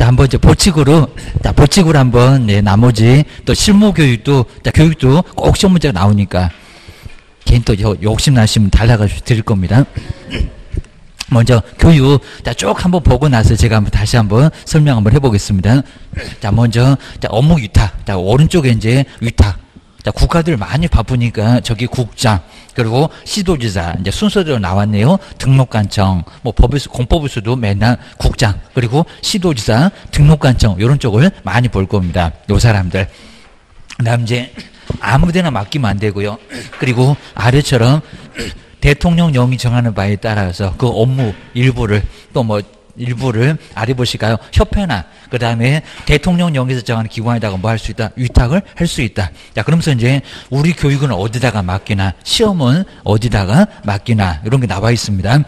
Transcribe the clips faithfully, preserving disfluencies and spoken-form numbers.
자, 한번 이제 보칙으로, 자, 보칙으로 한번, 예, 나머지 또 실무 교육도, 자, 교육도 꼭 시험 문제가 나오니까, 개인 또 욕심 나시면 달라가지고 드릴 겁니다. 먼저 교육, 자, 쭉 한번 보고 나서 제가 한번 다시 한번 설명 한번 해보겠습니다. 자, 먼저, 자, 업무 위탁. 자, 오른쪽에 이제 위탁. 자, 국가들 많이 바쁘니까 저기 국장, 그리고 시도지사, 이제 순서대로 나왔네요. 등록관청, 뭐 법에서, 공법에서도 맨날 국장, 그리고 시도지사, 등록관청, 요런 쪽을 많이 볼 겁니다. 요 사람들. 그 다음 이제 아무데나 맡기면 안 되고요. 그리고 아래처럼 대통령령이 정하는 바에 따라서 그 업무 일부를 또 뭐 일부를 아래 보실까요? 협회나 그 다음에 대통령령에서 정하는 기관에다가 뭐 할 수 있다? 위탁을 할 수 있다. 자, 그러면서 이제 우리 교육은 어디다가 맡기나, 시험은 어디다가 맡기나 이런 게 나와 있습니다.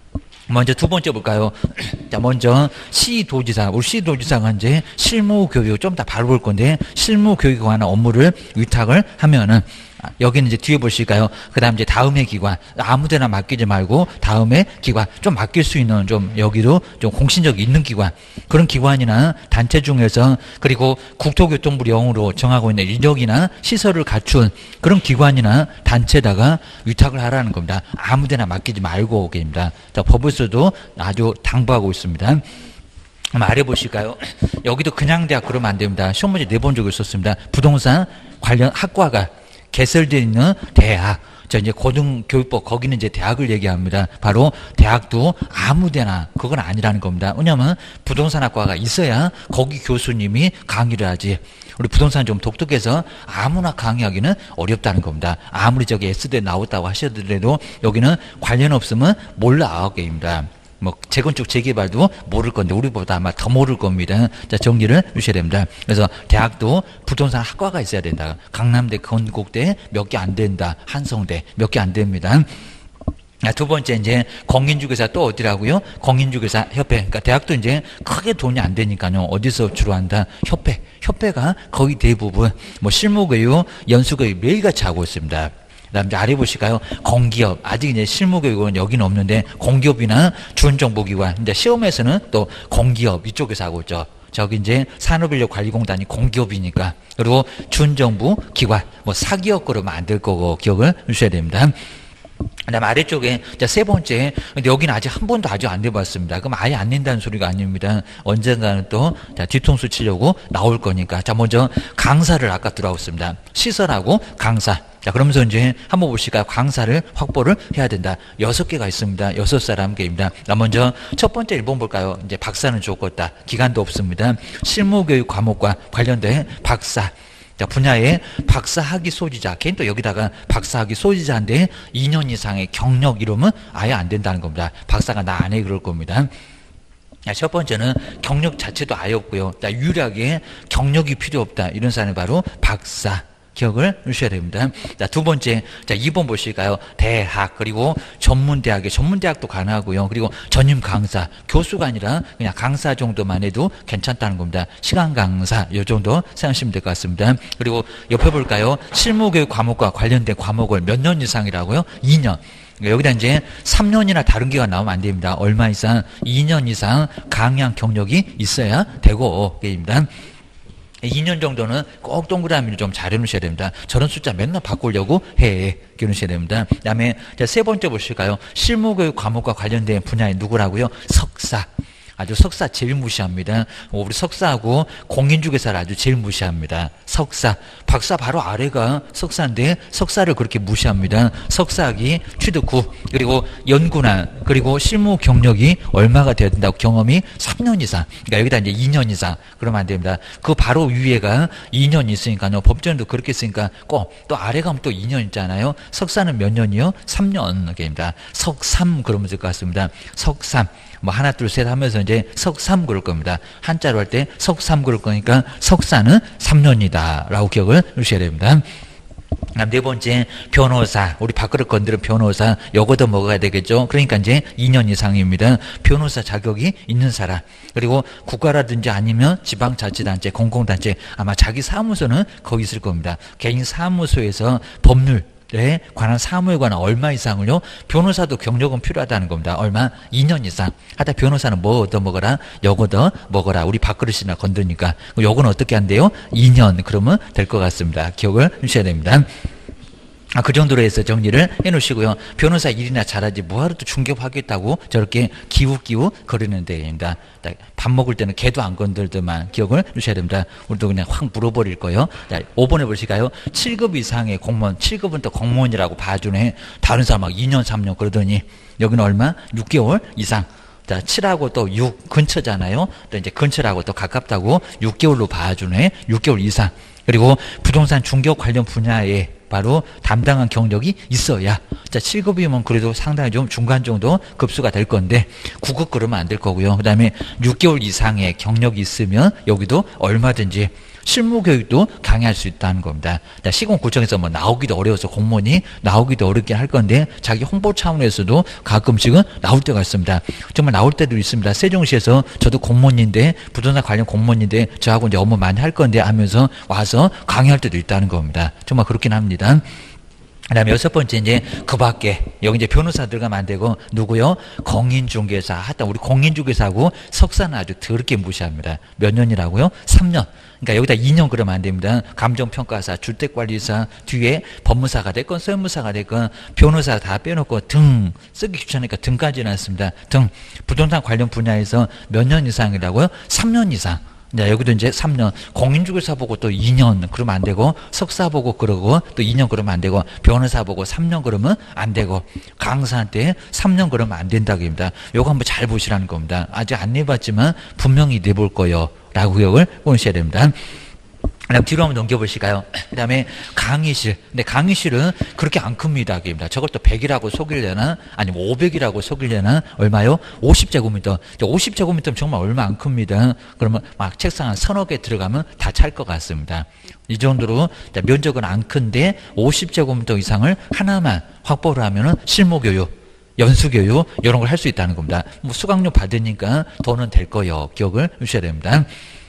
먼저 두 번째 볼까요? 자, 먼저 시도지사, 우리 시도지사가 이제 실무교육 좀 더 바로 볼 건데, 실무교육에 관한 업무를 위탁을 하면은, 여기는 이제 뒤에 보실까요? 그 다음 이제 다음의 기관, 아무데나 맡기지 말고 다음의 기관, 좀 맡길 수 있는 좀 여기도 좀 공신력이 있는 기관, 그런 기관이나 단체 중에서, 그리고 국토교통부 영으로 정하고 있는 인력이나 시설을 갖춘 그런 기관이나 단체에다가 위탁을 하라는 겁니다. 아무데나 맡기지 말고 계십니다. 자, 법에서도 아주 당부하고 있습니다. 한번 아래 보실까요? 여기도 그냥 대학 그러면 안 됩니다. 시험 문제 내본 적이 있었습니다. 부동산 관련 학과가 개설되어 있는 대학, 자, 이제 고등교육법, 거기는 이제 대학을 얘기합니다. 바로 대학도 아무데나 그건 아니라는 겁니다. 왜냐하면 부동산학과가 있어야 거기 교수님이 강의를 하지. 우리 부동산 좀 독특해서 아무나 강의하기는 어렵다는 겁니다. 아무리 저기 에스대 나왔다고 하셔도 여기는 관련 없으면 몰라 게임입니다. 뭐 재건축 재개발도 모를 건데 우리보다 아마 더 모를 겁니다. 자, 정리를 주셔야 됩니다. 그래서 대학도 부동산 학과가 있어야 된다. 강남대, 건국대 몇 개 안 된다. 한성대 몇 개 안 됩니다. 두 번째 이제 공인중개사 또 어디라고요? 공인중개사 협회. 그러니까 대학도 이제 크게 돈이 안 되니까요. 어디서 주로 한다? 협회. 협회가 거의 대부분 뭐 실무교육, 연수교육 매일같이 하고 있습니다. 그 다음 이제 아래 보실까요? 공기업. 아직 이제 실무교육은 여기는 없는데 공기업이나 준정보기관. 이제 시험에서는 또 공기업 이쪽에서 하고 있죠. 저기 이제 산업인력관리공단이 공기업이니까. 그리고 준정부 기관. 뭐 사기업 그러면 안 될 거고 기억을 주셔야 됩니다. 그 다음 아래쪽에 자, 세 번째, 근데 여기는 아직 한 번도 아직 안 내봤습니다. 그럼 아예 안 낸다는 소리가 아닙니다. 언젠가는 또 자, 뒤통수 치려고 나올 거니까. 자, 먼저 강사를 아까 들어왔습니다. 시설하고 강사. 자, 그러면서 이제 한번 보실까요? 강사를 확보를 해야 된다. 여섯 개가 있습니다. 여섯 사람 개입니다. 자, 먼저 첫 번째 일 번 볼까요? 이제 박사는 죽었다. 기간도 없습니다. 실무교육 과목과 관련된 박사. 자, 분야의 박사학위 소지자, 걔는 또 여기다가 박사학위 소지자인데 이 년 이상의 경력 이러면 아예 안 된다는 겁니다. 박사가 나 안 해 그럴 겁니다. 자, 첫 번째는 경력 자체도 아예 없고요. 자, 유일하게 경력이 필요 없다. 이런 사람이 바로 박사. 기억을 주셔야 됩니다. 자, 두 번째, 자, 이 번 보실까요? 대학, 그리고 전문대학에, 전문대학도 가능하고요. 그리고 전임 강사, 교수가 아니라 그냥 강사 정도만 해도 괜찮다는 겁니다. 시간 강사, 요 정도 생각하시면 될 것 같습니다. 그리고 옆에 볼까요? 실무교육 과목과 관련된 과목을 몇 년 이상이라고요? 이 년. 여기다 이제 삼 년이나 다른 기간 나오면 안 됩니다. 얼마 이상? 이 년 이상 강의한 경력이 있어야 되고, 게임입니다. 이 년 정도는 꼭 동그라미를 좀 잘 해놓으셔야 됩니다. 저런 숫자 맨날 바꾸려고 해. 기억하셔야 됩니다. 그 다음에 세 번째 보실까요? 실무교육 과목과 관련된 분야에 누구라고요? 석사. 아주 석사 제일 무시합니다. 우리 석사하고 공인중개사를 아주 제일 무시합니다. 석사. 박사 바로 아래가 석사인데 석사를 그렇게 무시합니다. 석사학위 취득 후, 그리고 연구나, 그리고 실무 경력이 얼마가 되어야 된다고? 경험이 삼 년 이상. 그러니까 여기다 이제 이 년 이상. 그러면 안 됩니다. 그 바로 위에가 이 년 있으니까요. 법전도 그렇게 쓰니까 꼭 또 아래 가면 또 이 년 있잖아요. 석사는 몇 년이요? 삼 년입니다. 석삼 그러면 될 것 같습니다. 석삼. 뭐 하나 둘 셋 하면서 이제 석삼 그럴 겁니다. 한자로 할 때 석삼 그럴 거니까 석사는 삼 년이다 라고 기억을 주셔야 됩니다. 네 번째 변호사, 우리 밥그릇 건드린 변호사, 요거도 먹어야 되겠죠. 그러니까 이제 이 년 이상입니다. 변호사 자격이 있는 사람, 그리고 국가라든지 아니면 지방자치단체, 공공단체, 아마 자기 사무소는 거기 있을 겁니다. 개인 사무소에서 법률 에 관한 사무에 관한 얼마 이상을요? 변호사도 경력은 필요하다는 겁니다. 얼마? 이 년 이상. 하다 변호사는 뭐 얻어 먹어라? 요거 더 먹어라. 우리 밥그릇이나 건드니까. 요거는 어떻게 한대요? 이 년 그러면 될 것 같습니다. 기억을 주셔야 됩니다. 아, 그 정도로 해서 정리를 해 놓으시고요. 변호사 일이나 잘하지 뭐하러 또 중개하겠다고 저렇게 기웃기웃 거리는 데입니다. 밥 먹을 때는 개도 안 건들더만 기억을 주셔야 됩니다. 우리도 그냥 확 물어버릴 거예요. 자, 오 번에 보실까요? 칠 급 이상의 공무원, 칠 급은 또 공무원이라고 봐주네. 다른 사람 막 이 년, 삼 년 그러더니 여기는 얼마? 육 개월 이상. 자, 칠하고 또 육 근처잖아요. 또 이제 근처라고 또 가깝다고 육 개월로 봐주네. 육 개월 이상. 그리고 부동산 중개업 관련 분야에 바로 담당한 경력이 있어야. 자, 칠 급이면 그래도 상당히 좀 중간 정도 급수가 될 건데 구 급 그러면 안 될 거고요. 그 다음에 육 개월 이상의 경력이 있으면 여기도 얼마든지 실무 교육도 강의할 수 있다는 겁니다. 자, 시공구청에서 뭐 나오기도 어려워서 공무원이 나오기도 어렵긴 할 건데 자기 홍보 차원에서도 가끔씩은 나올 때가 있습니다. 정말 나올 때도 있습니다. 세종시에서 저도 공무원인데 부동산 관련 공무원인데 저하고 이제 업무 많이 할 건데 하면서 와서 강의할 때도 있다는 겁니다. 정말 그렇긴 합니다. 그 다음에 여섯 번째, 이제, 그 밖에, 여기 이제 변호사 들어가면 안 되고, 누구요? 공인중개사. 하여튼 우리 공인중개사하고 석사는 아주 더럽게 무시합니다. 몇 년이라고요? 삼 년. 그러니까 여기다 이 년 그러면 안 됩니다. 감정평가사, 주택관리사, 뒤에 법무사가 됐건, 세무사가 됐건, 변호사 다 빼놓고 등, 쓰기 귀찮으니까 등까지 놨습니다. 등, 부동산 관련 분야에서 몇 년 이상이라고요? 삼 년 이상. 자, 여기도 이제 삼 년, 공인중개사 보고 또 이 년 그러면 안 되고, 석사 보고 그러고 또 이 년 그러면 안 되고, 변호사 보고 삼 년 그러면 안 되고, 강사한테 삼 년 그러면 안 된다고 합니다. 요거 한번 잘 보시라는 겁니다. 아직 안 내봤지만 분명히 내볼 거예요. 라고 기억을 보셔야 됩니다. 그 다음 뒤로 한번 넘겨보실까요? 그 다음에 강의실. 근데 강의실은 그렇게 안 큽니다. 저걸 또 백이라고 속이려나? 아니면 오백이라고 속이려나? 얼마요? 오십 제곱미터. 오십 제곱미터면 정말 얼마 안 큽니다. 그러면 막 책상 한 서너 개 들어가면 다 찰 것 같습니다. 이 정도로 면적은 안 큰데 오십 제곱미터 이상을 하나만 확보를 하면은 실무교육, 연수교육 이런 걸 할 수 있다는 겁니다. 뭐 수강료 받으니까 돈은 될 거예요. 기억을 주셔야 됩니다.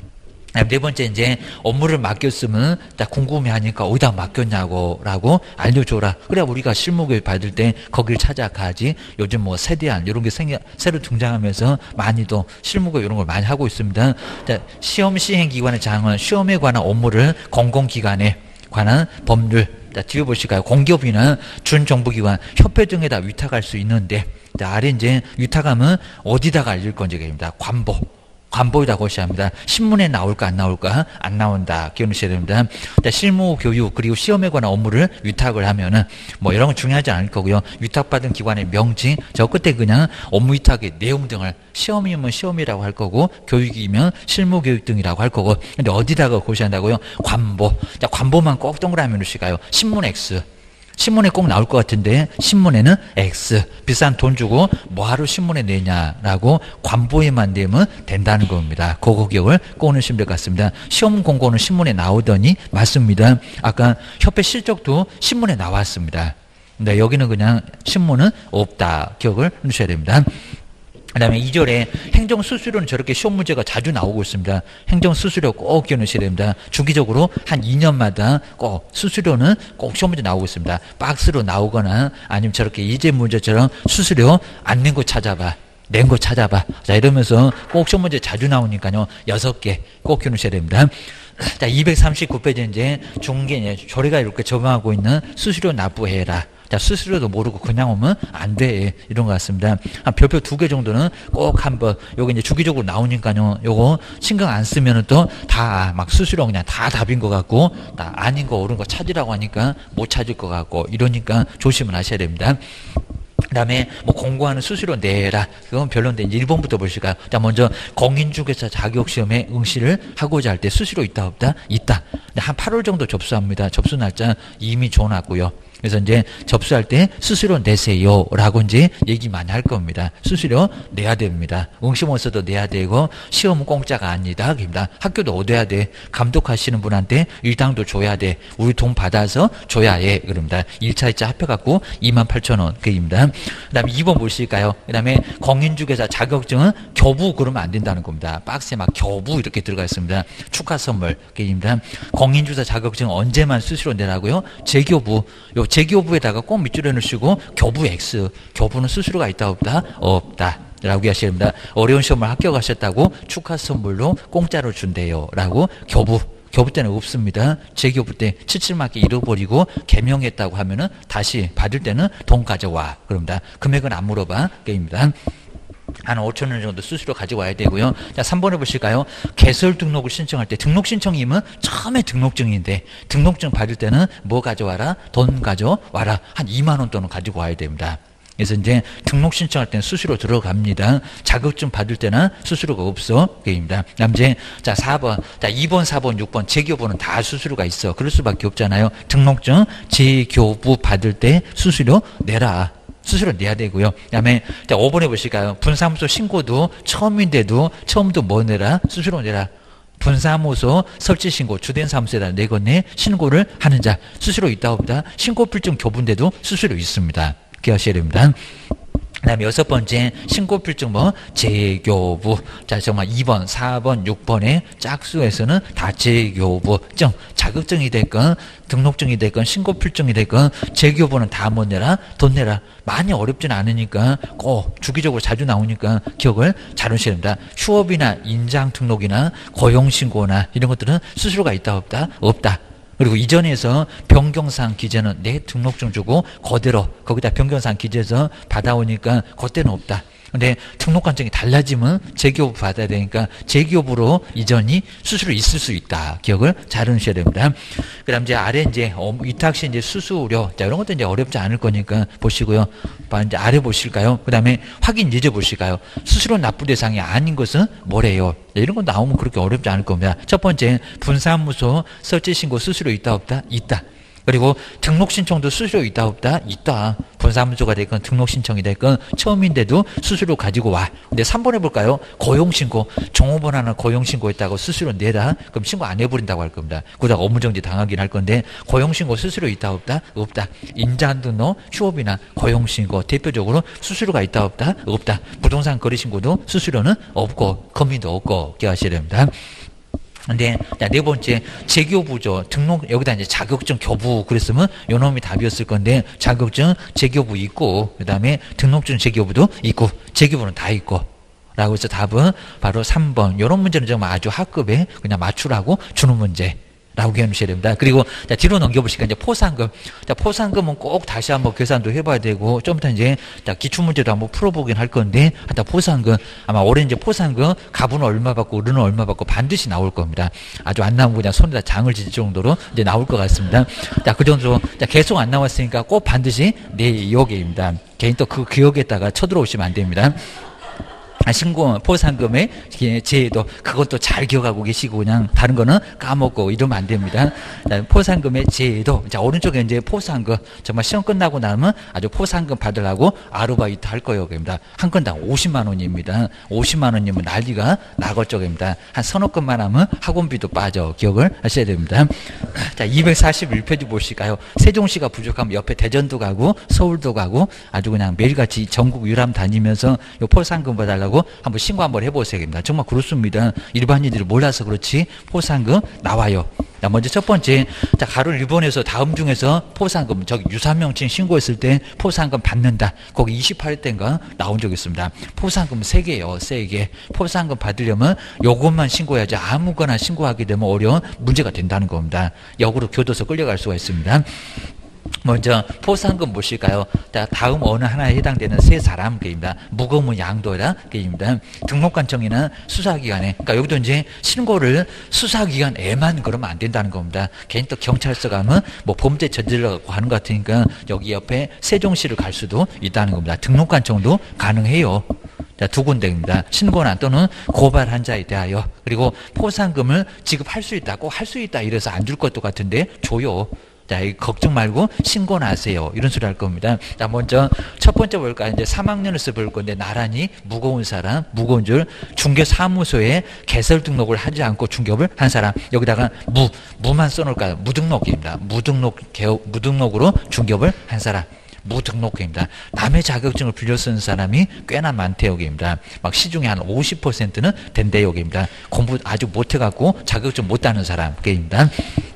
네 번째, 이제 업무를 맡겼으면 딱 궁금해하니까 어디다 맡겼냐고 라고 알려줘라. 그래야 우리가 실무교육 받을 때 거길 찾아가지. 요즘 뭐 세대안 이런 게 생겨, 새로 등장하면서 많이도 실무교육 이런 걸 많이 하고 있습니다. 자, 시험 시행기관의 장은 시험에 관한 업무를 공공기관에 관한 법률, 자, 뒤에 보실까요? 공기업이나 준정부기관, 협회 등에다 위탁할 수 있는데, 자, 아래 이제 위탁하면 어디다가 알릴 건지 입니다. 관보. 관보이라고 하셔야 합니다. 신문에 나올까 안 나올까? 안 나온다. 기억하셔야 됩니다. 실무 교육 그리고 시험에 관한 업무를 위탁을 하면은 뭐 이런 건 중요하지 않을 거고요. 위탁받은 기관의 명칭, 저 끝에 그냥 업무 위탁의 내용 등을 시험이면 시험이라고 할 거고 교육이면 실무 교육 등이라고 할 거고 근데 어디다가 고셔야 한다고요? 관보. 자, 관보만 꼭 동그라미 놓으실까요? 신문 X. 신문에 꼭 나올 것 같은데 신문에는 X. 비싼 돈 주고 뭐하러 신문에 내냐라고 관보에만 내면 된다는 겁니다. 그거 기억을 꼭 넣으시면 될 것 같습니다. 시험 공고는 신문에 나오더니 맞습니다. 아까 협회 실적도 신문에 나왔습니다. 근데 여기는 그냥 신문은 없다. 기억을 넣으셔야 됩니다. 그 다음에 이 절에 행정수수료는 저렇게 시험 문제가 자주 나오고 있습니다. 행정수수료 꼭 기억하셔야 됩니다. 주기적으로 한 이 년마다 꼭 수수료는 꼭 시험 문제 나오고 있습니다. 박스로 나오거나 아니면 저렇게 이제 문제처럼 수수료 안 낸 거 찾아봐. 낸 거 찾아봐. 자, 이러면서 꼭 시험 문제 자주 나오니까요. 여섯 개 꼭 기억하셔야 됩니다. 자, 이백삼십구 페이지 이제 중개, 조례가 이렇게 적용하고 있는 수수료 납부해라. 자, 수수료도 모르고 그냥 오면 안 돼. 이런 것 같습니다. 한 별표 두 개 정도는 꼭 한번, 요거 이제 주기적으로 나오니까요. 요거 신경 안 쓰면은 또 다 막 수수료 그냥 다 답인 것 같고, 다 아닌 거 옳은 거 찾으라고 하니까 못 찾을 것 같고, 이러니까 조심을 하셔야 됩니다. 그 다음에 뭐 공고하는 수수료 내라. 그건 별론데 이제 일 번부터 보실까요? 자, 먼저 공인중개사 자격시험에 응시를 하고자 할 때 수수료 있다 없다? 있다. 한 팔 월 정도 접수합니다. 접수 날짜 이미 줘놨고요. 그래서 이제 접수할 때 수수료 내세요 라고 이제 얘기 많이 할 겁니다. 수수료 내야 됩니다. 응시원서도 내야 되고 시험은 공짜가 아니다. 그럽니다. 학교도 얻어야 돼. 감독하시는 분한테 일당도 줘야 돼. 우리 돈 받아서 줘야 해. 그럽니다. 일 차, 이 차 합해갖고 이만 팔천 원. 그입니다. 그 다음에 이 번 보실까요? 그 다음에 공인중개사 자격증은 교부 그러면 안 된다는 겁니다. 박스에 막 교부 이렇게 들어가 있습니다. 축하 선물. 그입니다. 공인중개사 자격증 언제만 수수료 내라고요? 재교부. 요 재교부에다가 꼭 밑줄여 넣으시고 교부 X, 교부는 수수료가 있다 없다? 없다 라고 하셔야 됩니다. 어려운 시험을 합격하셨다고 축하 선물로 공짜로 준대요 라고 교부 교부 때는 없습니다. 재교부 때 칠칠맞게 잃어버리고 개명했다고 하면은 다시 받을 때는 돈 가져와 그럽니다. 금액은 안 물어봐 게임입니다. 한 오천 원 정도 수수료 가지고 와야 되고요. 자, 삼 번 해보실까요? 개설 등록을 신청할 때 등록 신청이면 처음에 등록증인데 등록증 받을 때는 뭐 가져와라? 돈 가져와라. 한 이만 원 돈은 가지고 와야 됩니다. 그래서 이제 등록 신청할 때는 수수료 들어갑니다. 자격증 받을 때는 수수료가 없어. 게임입니다. 다음 이제 자 사 번, 자 이 번, 사 번, 육 번 재교부는 다 수수료가 있어. 그럴 수밖에 없잖아요. 등록증 재교부 받을 때 수수료 내라. 수수료 내야 되고요. 그다음에 자 오 번 해보실까요? 분사무소 신고도 처음인데도 처음도 뭐 내라? 수수료 내라. 분사무소 설치신고 주된 사무소에다 내건네 신고를 하는 자 수수료 있다 없다? 신고필증 교부인데도 수수료 있습니다. 기억하셔야 됩니다. 그 다음에 여섯 번째 신고필증 뭐 재교부. 자 정말 이 번, 사 번, 육 번의 짝수에서는 다 재교부증 자격증이 됐건 등록증이 됐건 신고필증이 됐건 재교부는 다 뭐 내라? 돈 내라. 많이 어렵진 않으니까 꼭 주기적으로 자주 나오니까 기억을 잘 하셔야 됩니다. 휴업이나 인장등록이나 고용신고나 이런 것들은 수수료가 있다 없다? 없다. 그리고 이전에서 변경사항 기재는 내 등록증 주고 그대로 거기다 변경사항 기재해서 받아오니까 그때는 없다. 근데 등록관청이 달라지면 재교부 받아야 되니까 재교부로 이전이 수수료 있을 수 있다. 기억을 잘 하셔야 됩니다. 그 다음 이제 아래 이제 위탁시 이제 수수료. 자, 이런 것도 이제 어렵지 않을 거니까 보시고요. 이제 아래 보실까요? 그 다음에 확인 예제 보실까요? 수수료 납부 대상이 아닌 것은 뭐래요? 이런 거 나오면 그렇게 어렵지 않을 겁니다. 첫 번째, 분사무소 설치 신고 수수료 있다 없다? 있다. 그리고 등록 신청도 수수료 있다 없다? 있다. 분사무소가 됐건 등록 신청이 됐건 처음인데도 수수료 가지고 와. 근데 삼 번 해볼까요? 고용신고. 종업원 하나 고용신고했다고 수수료 내라. 그럼 신고 안 해버린다고 할 겁니다. 그러다가 업무정지 당하긴 할 건데 고용신고 수수료 있다 없다? 없다. 인자등록, 휴업이나 고용신고 대표적으로 수수료가 있다 없다? 없다. 부동산 거래신고도 수수료는 없고 거민도 없고 기억하셔야 됩니다. 근데 네 번째 재교부죠. 등록 여기다 이제 자격증 교부 그랬으면 요 놈이 답이었을 건데 자격증 재교부 있고 그다음에 등록증 재교부도 있고 재교부는 다 있고 라고 해서 답은 바로 삼 번. 요런 문제는 정말 아주 학급에 그냥 맞추라고 주는 문제. 라고 해놓으셔야 됩니다. 그리고 자, 뒤로 넘겨보시니까 이제 포상금. 자, 포상금은 꼭 다시 한번 계산도 해봐야 되고 좀 이따 이제 자, 기출문제도 한번 풀어보긴 할 건데 하여튼 포상금 아마 올해 이제 포상금 가부는 얼마 받고 을은 얼마 받고 반드시 나올 겁니다. 아주 안 나오면 그냥 손에다 장을 질 정도로 이제 나올 것 같습니다. 자, 그 정도 자, 계속 안 나왔으니까 꼭 반드시 내역입니다. 개인 또 그 기억에다가 쳐들어오시면 안 됩니다. 신고 포상금의 제도 그것도 잘 기억하고 계시고 그냥 다른 거는 까먹고 이러면 안 됩니다. 포상금의 제도. 자, 오른쪽에 이제 포상금 정말 시험 끝나고 나면 아주 포상금 받으려고 아르바이트 할 거예요. 그럽니다. 한 건당 오십만 원입니다. 오십만 원이면 난리가 나걸 쪽입니다. 한 서너 건만 하면 학원비도 빠져. 기억을 하셔야 됩니다. 자, 이백사십일 페이지 보실까요? 세종시가 부족하면 옆에 대전도 가고 서울도 가고 아주 그냥 매일같이 전국 유람 다니면서 요 포상금 받으려고 한번 신고 한번 해보셔야 됩니다. 정말 그렇습니다. 일반인들이 몰라서 그렇지 포상금 나와요. 자, 먼저 첫 번째, 자, 가로 일 번에서 다음 중에서 포상금, 저기 유사명칭 신고했을 때 포상금 받는다. 거기 이십팔 때인가 나온 적이 있습니다. 포상금 세 개요, 세 개. 포상금 받으려면 요것만 신고해야지 아무거나 신고하게 되면 어려운 문제가 된다는 겁니다. 역으로 교도소 끌려갈 수가 있습니다. 먼저 포상금 보실까요? 다음 어느 하나에 해당되는 세 사람 게임입니다. 무거운 양도라 게임입니다. 등록관청이나 수사기관에 그러니까 여기도 이제 신고를 수사기관에만 그러면 안 된다는 겁니다. 괜히 또 경찰서 가면 뭐 범죄 저질러고 하는 것 같으니까 여기 옆에 세종시를 갈 수도 있다는 겁니다. 등록관청도 가능해요. 자, 두 군데입니다. 신고나 또는 고발한 자에 대하여. 그리고 포상금을 지급할 수 있다, 꼭 할 수 있다 이래서 안 줄 것도 같은데 줘요. 자, 걱정 말고 신고나 하세요. 이런 소리 할 겁니다. 자, 먼저 첫 번째 볼까요? 이제 삼 학년에서 볼 건데 나란히 무거운 사람, 무거운 줄 중개사무소에 개설 등록을 하지 않고 중개업을 한 사람. 여기다가 무, 무만 써놓을까요? 무등록입니다. 무등록, 개업, 무등록으로 중개업을 한 사람. 무등록입니다. 남의 자격증을 빌려 쓰는 사람이 꽤나 많대요. 여기입니다. 막 시중에 한 오십 퍼센트는 된대요. 여기입니다. 공부 아주 못해갖고 자격증 못 따는 사람. 게임입니다.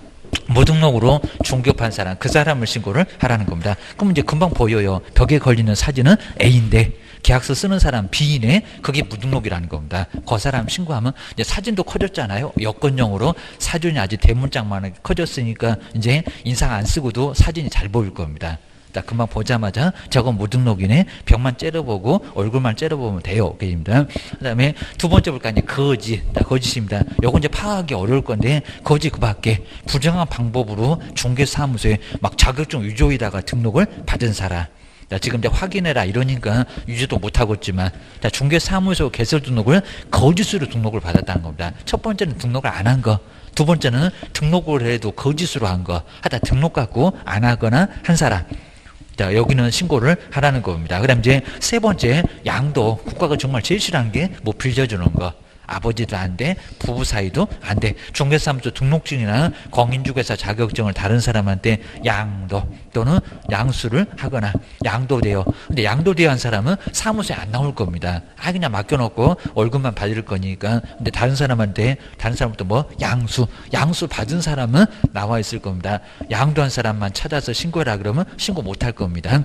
무등록으로 중개업한 사람, 그 사람을 신고를 하라는 겁니다. 그럼 이제 금방 보여요. 벽에 걸리는 사진은 A인데 계약서 쓰는 사람 B이네. 그게 무등록이라는 겁니다. 그 사람 신고하면 이제 사진도 커졌잖아요. 여권용으로 사진이 아주 대문짝만 커졌으니까 이제 인상 안 쓰고도 사진이 잘 보일 겁니다. 딱 금방 보자마자 저건 무등록이네. 벽만 째려보고 얼굴만 째려보면 돼요. 그입니다. 그다음에 두 번째 볼까 이제 거짓. 거짓입니다. 요건 이제 파악하기 어려울 건데 거짓 그 밖에 부정한 방법으로 중개사무소에 막 자격증 위조에다가 등록을 받은 사람. 자, 지금 이제 확인해라 이러니까 유지도 못하고 있지만 자, 중개사무소 개설 등록을 거짓으로 등록을 받았다는 겁니다. 첫 번째는 등록을 안 한 거. 두 번째는 등록을 해도 거짓으로 한 거. 하다 등록 갖고 안 하거나 한 사람. 자, 여기는 신고를 하라는 겁니다. 그 다음 이제 세 번째, 양도. 국가가 정말 제일 싫어하는 게 뭐 빌려주는 거. 아버지도 안 돼, 부부 사이도 안 돼. 중개사무소 등록증이나 공인중개사 자격증을 다른 사람한테 양도 또는 양수를 하거나 양도돼요. 근데 양도돼야 한 사람은 사무소에 안 나올 겁니다. 아 그냥 맡겨놓고 월급만 받을 거니까. 근데 다른 사람한테 다른 사람부터 뭐 양수, 양수 받은 사람은 나와 있을 겁니다. 양도한 사람만 찾아서 신고해라 그러면 신고 못 할 겁니다.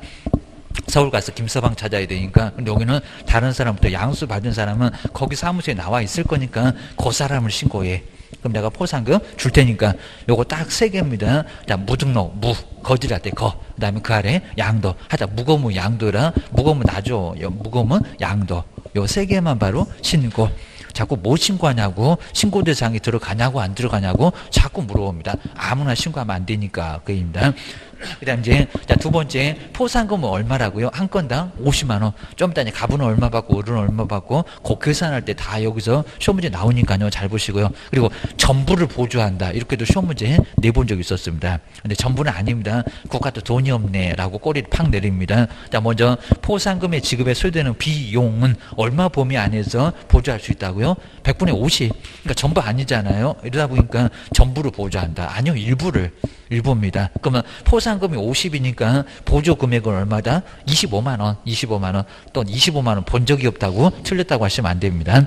서울 가서 김서방 찾아야 되니까. 근데 여기는 다른 사람부터 양수 받은 사람은 거기 사무소에 나와 있을 거니까 그 사람을 신고해. 그럼 내가 포상금 줄 테니까 요거 딱 세 개입니다. 자, 무등록, 무, 거짓할 때 거. 그 다음에 그 아래 양도. 하다 무거우면 양도라. 무거우면 나줘. 무거우면 양도. 요 세 개만 바로 신고. 자꾸 뭐 신고하냐고, 신고 대상이 들어가냐고 안 들어가냐고 자꾸 물어봅니다. 아무나 신고하면 안 되니까 그입니다. 그 다음 이제 두 번째, 포상금은 얼마라고요? 한 건당 오십만 원. 좀 이따 이제 갑은 얼마 받고 을은 얼마 받고 그 계산할 때 다 여기서 시험 문제 나오니까요. 잘 보시고요. 그리고 전부를 보조한다. 이렇게도 시험 문제 내본 적이 있었습니다. 근데 전부는 아닙니다. 국가도 돈이 없네 라고 꼬리를 팍 내립니다. 자, 먼저 포상금의 지급에 소요되는 비용은 얼마 범위 안에서 보조할 수 있다고요? 백분의 오십. 그러니까 전부 아니잖아요. 이러다 보니까 전부를 보조한다. 아니요, 일부를. 일부입니다. 그러면 포상금이 오십이니까 보조 금액은 얼마다? 이십오만 원. 이십오만 원. 또 이십오만 원 본 적이 없다고 틀렸다고 하시면 안 됩니다.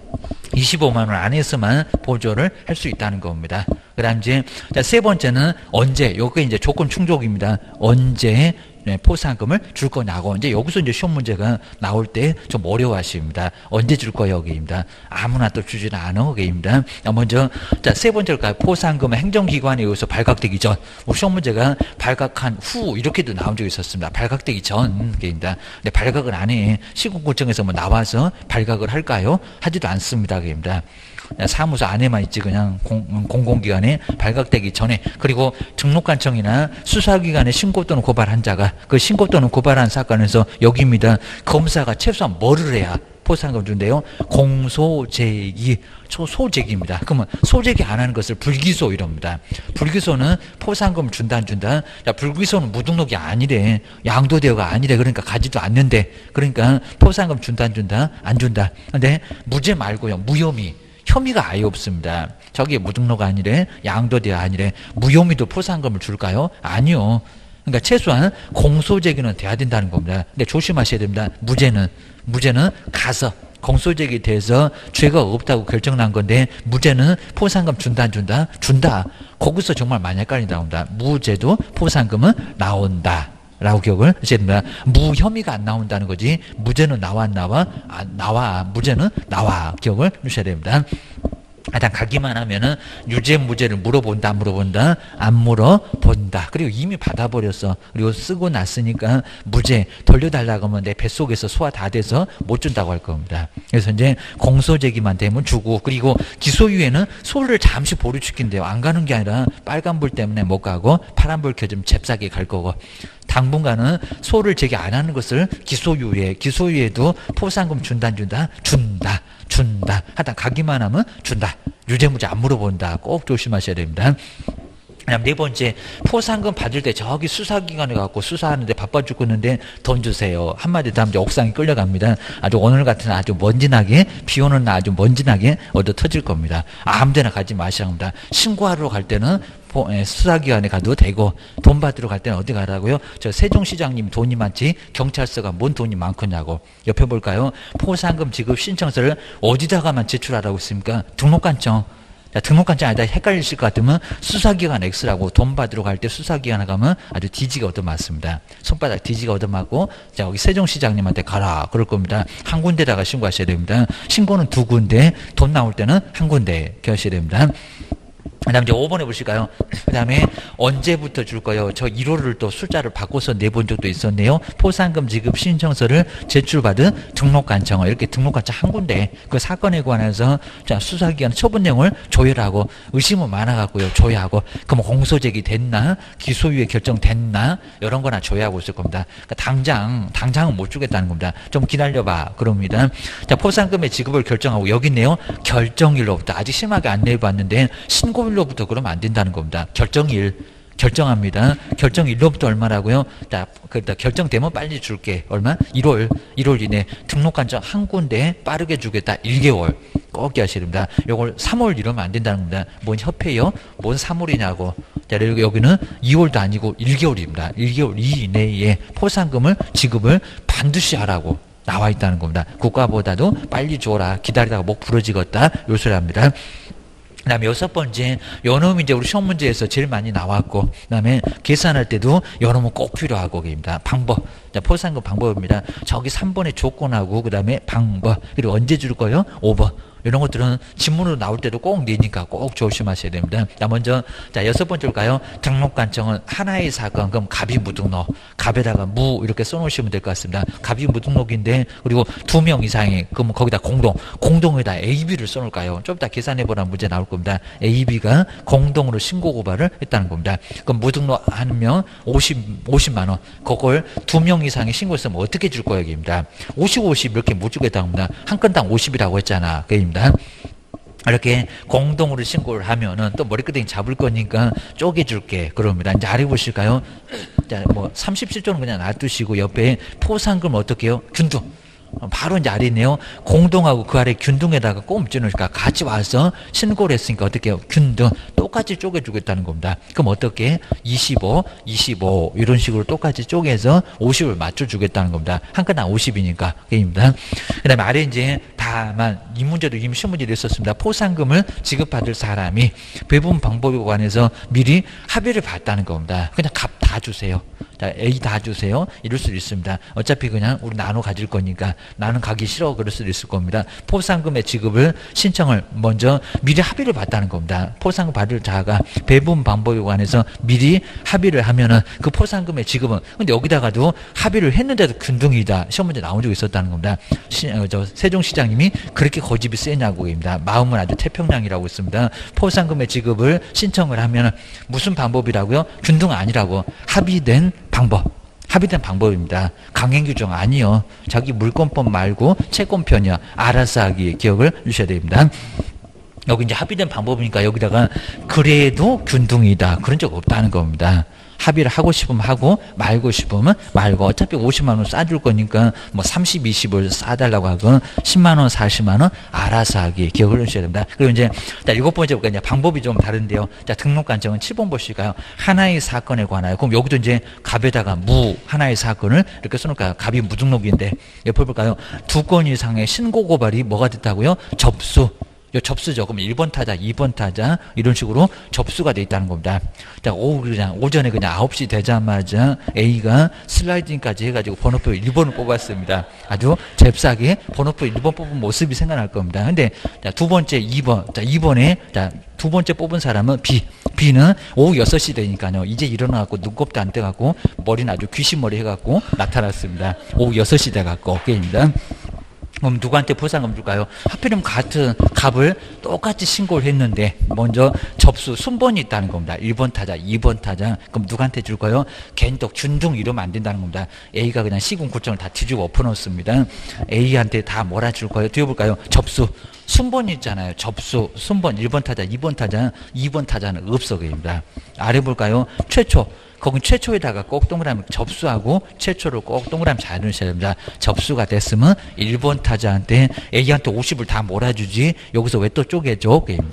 이십오만 원 안에서만 보조를 할 수 있다는 겁니다. 그 다음 이제, 자, 세 번째는 언제, 요게 이제 조건 충족입니다. 언제 네, 포상금을 줄 거냐고. 이제 여기서 이제 시험 문제가 나올 때 좀 어려워하십니다. 언제 줄 거예요? 여기입니다. 아무나 또 주지는 않아. 여기입니다. 먼저, 자, 세 번째로 포상금은 행정기관에 의해서 발각되기 전. 뭐 시험 문제가 발각한 후, 이렇게도 나온 적이 있었습니다. 발각되기 전. 게입니다. 근데 발각을 안 해. 시군구청에서 뭐 나와서 발각을 할까요? 하지도 않습니다. 게입니다. 사무소 안에만 있지 그냥 공, 공공기관에 발각되기 전에. 그리고 등록관청이나 수사기관에 신고 또는 고발한 자가 그 신고 또는 고발한 사건에서 여기입니다. 검사가 최소한 뭐를 해야 포상금 준대요? 공소제기, 소제기입니다. 그러면 소제기 안 하는 것을 불기소 이럽니다. 불기소는 포상금 준다 안 준다? 야, 불기소는 무등록이 아니래. 양도대여가 아니래. 그러니까 가지도 않는데. 그러니까 포상금 준다 안 준다? 안 준다. 근데 무죄 말고요. 무혐의. 혐의가 아예 없습니다. 저게 무등록 아니래, 양도대여 아니래, 무혐의도 포상금을 줄까요? 아니요. 그러니까 최소한 공소제기는 돼야 된다는 겁니다. 근데 조심하셔야 됩니다. 무죄는 무죄는 가서 공소제기에 대해서 죄가 없다고 결정난 건데 무죄는 포상금 준다 안 준다? 준다. 거기서 정말 많이 헷갈리 나온다. 무죄도 포상금은 나온다. 라고 기억을 하셔야 됩니다. 무혐의가 안 나온다는 거지 무죄는 나와 안 나와? 아, 나와. 무죄는 나와. 기억을 하셔야 됩니다. 일단 가기만 하면은 유죄 무죄를 물어본다 안 물어본다? 안 물어본다. 그리고 이미 받아버렸어. 그리고 쓰고 났으니까 무죄 돌려달라고 하면 내 뱃속에서 소화 다 돼서 못 준다고 할 겁니다. 그래서 이제 공소제기만 되면 주고, 그리고 기소유예는 소를 잠시 보류시킨대요. 안 가는 게 아니라 빨간불 때문에 못 가고 파란불 켜지면 잽싸게 갈 거고, 당분간은 소를 제기 안 하는 것을 기소유예, 기소유예도 포상금 준다 안 준다? 준다. 준다. 하다 가기만 하면 준다. 유죄무죄 안 물어본다. 꼭 조심하셔야 됩니다. 그다음 네 번째, 포상금 받을 때 저기 수사기관에 가고 수사하는데 바빠 죽겠는데 돈 주세요. 한마디 더 하면 옥상에 끌려갑니다. 아주 오늘 같은 날 아주 먼지나게, 비 오는 날 아주 먼지나게 얻어 터질 겁니다. 아무데나 가지 마셔야 합니다. 신고하러 갈 때는 수사기관에 가도 되고, 돈 받으러 갈 때는 어디 가라고요? 저 세종시장님 돈이 많지 경찰서가 뭔 돈이 많겠냐고. 옆에 볼까요? 포상금 지급 신청서를 어디다가만 제출하라고 있습니까? 등록관청. 자, 등록관청 아니다 헷갈리실 것 같으면 수사기관 X라고 돈 받으러 갈 때 수사기관에 가면 아주 디지가 얻어맞습니다. 손바닥 디지가 얻어맞고 자, 여기 세종시장님한테 가라 그럴 겁니다. 한 군데다가 신고하셔야 됩니다. 신고는 두 군데, 돈 나올 때는 한 군데 이렇게 하셔야 됩니다. 그 다음에 이제 오 번 해보실까요? 그 다음에 언제부터 줄 거요? 저 일호를 또 숫자를 바꿔서 내본 적도 있었네요. 포상금 지급 신청서를 제출받은 등록관청을 이렇게 등록관청 한 군데 그 사건에 관해서 자, 수사기관 처분 내용을 조율하고 의심은 많아갖고요. 조회하고 그럼 공소제기 됐나? 기소유예 결정됐나? 이런 거나 조회하고 있을 겁니다. 그러니까 당장, 당장은 못 주겠다는 겁니다. 좀 기다려봐. 그럽니다. 자, 포상금의 지급을 결정하고 여기 있네요. 결정일로부터 아직 심하게 안 내봤는데 신고 일로부터 그러면 안 된다는 겁니다. 결정일 결정합니다. 결정일로부터 얼마라고요? 자, 그러니까 결정되면 빨리 줄게. 얼마? 일월 일월 이내 등록관청 한 군데 빠르게 주겠다. 일 개월 꼭 하셔야 됩니다. 요걸 삼월 이러면 안 된다는 겁니다. 뭔 협회요? 뭔 삼월이냐고. 자, 여기는 이월도 아니고 일 개월입니다. 일 개월 이내에 포상금을 지급을 반드시 하라고 나와 있다는 겁니다. 국가보다도 빨리 줘라. 기다리다가 목 부러지겠다. 요 소리 합니다. 그 다음에 여섯 번째, 요놈이 이제 우리 시험 문제에서 제일 많이 나왔고, 그 다음에 계산할 때도 요놈은 꼭 필요하고, 입니다. 방법. 자, 포상금 방법입니다. 저기 삼 번의 조건하고, 그 다음에 방법. 그리고 언제 줄 거요? 오 번. 이런 것들은 지문으로 나올 때도 꼭 내니까 꼭 조심하셔야 됩니다. 자, 먼저, 자, 여섯 번째일까요? 등록관청은 하나의 사건, 그럼 갑이 무등록, 갑에다가 무 이렇게 써놓으시면 될 것 같습니다. 갑이 무등록인데, 그리고 두 명 이상이, 그럼 거기다 공동, 공동에다 에이비를 써놓을까요? 좀 이따 계산해보라는 문제 나올 겁니다. 에이비가 공동으로 신고 고발을 했다는 겁니다. 그럼 무등록 한 명 오십, 오십만 원, 그걸 두 명 이상이 신고했으면 어떻게 줄 거예요? 입니다. 오십, 오십 이렇게 못 주겠다는 겁니다. 한 건당 오십이라고 했잖아. 그입니다. 이렇게 공동으로 신고를 하면은 또 머리끄댕이 잡을 거니까 쪼개줄게. 그럽니다. 이제 아래 보실까요? 자, 뭐 삼십칠 조는 그냥 놔두시고 옆에 포상금 어떻게 해요? 균등. 바로 이제 아래 있네요. 공동하고 그 아래 균등에다가 꼭 붙여놓으니까 같이 와서 신고를 했으니까 어떻게 해요? 균등. 똑같이 쪼개주겠다는 겁니다. 그럼 어떻게? 이십오, 이십오 이런 식으로 똑같이 쪼개서 오십을 맞춰주겠다는 겁니다. 한 건당 오십이니까. 게임입니다. 그 다음에 아래 이제 다만 이 문제도 이미 시험 문제를 했었습니다. 포상금을 지급받을 사람이 배분 방법에 관해서 미리 합의를 봤다는 겁니다. 그냥 값 다 주세요. 자, A 다 주세요. 이럴 수도 있습니다. 어차피 그냥 우리 나눠 가질 거니까 나는 가기 싫어 그럴 수도 있을 겁니다. 포상금의 지급을 신청을 먼저 미리 합의를 봤다는 겁니다. 포상금 받을 자가 배분 방법에 관해서 미리 합의를 하면은 그 포상금의 지급은 근데 여기다가도 합의를 했는데도 균등이다. 시험 문제 나온 적이 있었다는 겁니다. 시, 어, 저 세종시장님이 그렇게 고집이 세냐고입니다. 마음은 아주 태평양이라고 있습니다. 포상금의 지급을 신청을 하면은 무슨 방법이라고요? 균등 아니라고 합의된 방법. 합의된 방법입니다. 강행 규정 아니요. 자기 물권법 말고 채권편이요. 알아서 하기 기억을 주셔야 됩니다. 여기 이제 합의된 방법이니까 여기다가 그래도 균등이다. 그런 적 없다는 겁니다. 합의를 하고 싶으면 하고 말고 싶으면 말고 어차피 오십만 원 싸줄 거니까 뭐 삼십, 이십을 싸달라고 하건 십만 원, 사십만 원 알아서 하기 기억을 해주셔야 됩니다. 그리고 이제 자, 일곱 번째 볼까요? 이제 방법이 좀 다른데요. 자, 등록관청은 칠 번 보실까요? 하나의 사건에 관하여. 그럼 여기도 이제 갑에다가 무 하나의 사건을 이렇게 써놓을까요? 갑이 무등록인데 옆에 볼까요? 두 건 이상의 신고 고발이 뭐가 됐다고요? 접수. 요 접수죠. 그럼 일 번 타자, 이 번 타자 이런 식으로 접수가 돼 있다는 겁니다. 자, 오후 그냥 오전에 그냥 아홉 시 되자마자 A가 슬라이딩까지 해가지고 번호표 일 번을 뽑았습니다. 아주 잽싸게 번호표 일 번 뽑은 모습이 생각날 겁니다. 근데 자, 두 번째 이 번, 자, 이 번에 자, 두 번째 뽑은 사람은 B. B는 오후 여섯 시 되니까요. 이제 일어나갖고 눈곱도 안 떼갖고 머리는 아주 귀신머리 해갖고 나타났습니다. 오후 여섯 시 돼갖고 게임입니다. 그럼 누구한테 포상금 줄까요? 하필이면 같은 값을 똑같이 신고를 했는데 먼저 접수 순번이 있다는 겁니다. 일 번 타자, 이 번 타자. 그럼 누구한테 줄까요? 걔는 또 균등 이러면 안 된다는 겁니다. A가 그냥 시군 구청을 다 뒤지고 엎어놓습니다. A한테 다 뭐라 줄 거예요? 뒤어볼까요? 접수. 순번이 있잖아요. 접수, 순번 일 번 타자, 이 번 타자, 이 번 타자는 없어 그입니다. 아래 볼까요? 최초. 거기 최초에다가 꼭 동그라미 접수하고 최초를 꼭 동그라미 잘 넣으셔야 됩니다. 접수가 됐으면 일 번 타자한테 A한테 오십을 다 몰아주지 여기서 왜 또 쪼개줘? 그입니다.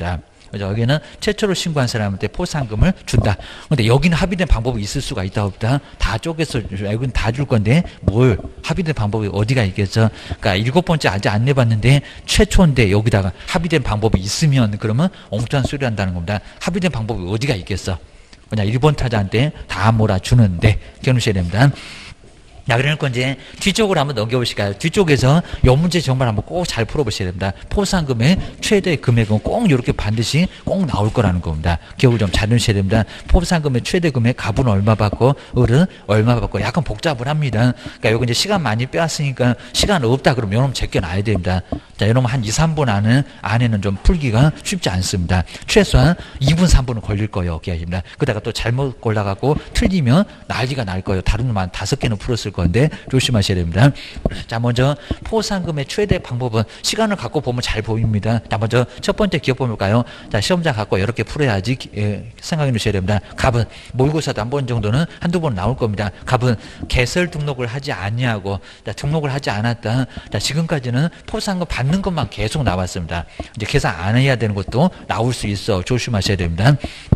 그죠? 여기는 최초로 신고한 사람한테 포상금을 준다. 근데 여기는 합의된 방법이 있을 수가 있다 없다. 다 쪼개서 여기는 다 줄 건데 뭘 합의된 방법이 어디가 있겠어? 그러니까 일곱 번째 아직 안 내봤는데 최초인데 여기다가 합의된 방법이 있으면 그러면 엉뚱한 소리 한다는 겁니다. 합의된 방법이 어디가 있겠어? 그냥 일 번 타자한테 다 몰아주는데 기억하셔야 됩니다. 자, 그러니까 이제 뒤쪽으로 한번 넘겨보실까요? 뒤쪽에서 이 문제 정말 한번 꼭 잘 풀어보셔야 됩니다. 포상금의 최대 금액은 꼭 이렇게 반드시 꼭 나올 거라는 겁니다. 기억을 좀 잘 해주셔야 됩니다. 포상금의 최대 금액, 갑은 얼마 받고, 을은 얼마 받고, 약간 복잡을 합니다. 그러니까 여기 이제 시간 많이 빼왔으니까 시간 없다 그러면 여러분 제껴놔야 됩니다. 자, 여러분 한 이, 삼 분 안에, 안에는 좀 풀기가 쉽지 않습니다. 최소한 이 분, 삼 분은 걸릴 거예요. 기억입니다. 그러다가 또 잘못 골라갖고 틀리면 난리가 날 거예요. 다른 만 다섯 개는 풀었을 건데 조심하셔야 됩니다. 자, 먼저 포상금의 최대 방법은 시간을 갖고 보면 잘 보입니다. 자, 먼저 첫 번째 기억 볼까요? 자, 시험장 갖고 이렇게 풀어야지 예, 생각해 주셔야 됩니다. 갑은 모의고사도 한 번 정도는 한두 번 나올 겁니다. 갑은 개설 등록을 하지 않냐고, 자, 등록을 하지 않았다. 자, 지금까지는 포상금 받는 것만 계속 나왔습니다. 이제 계산 안 해야 되는 것도 나올 수 있어. 조심하셔야 됩니다.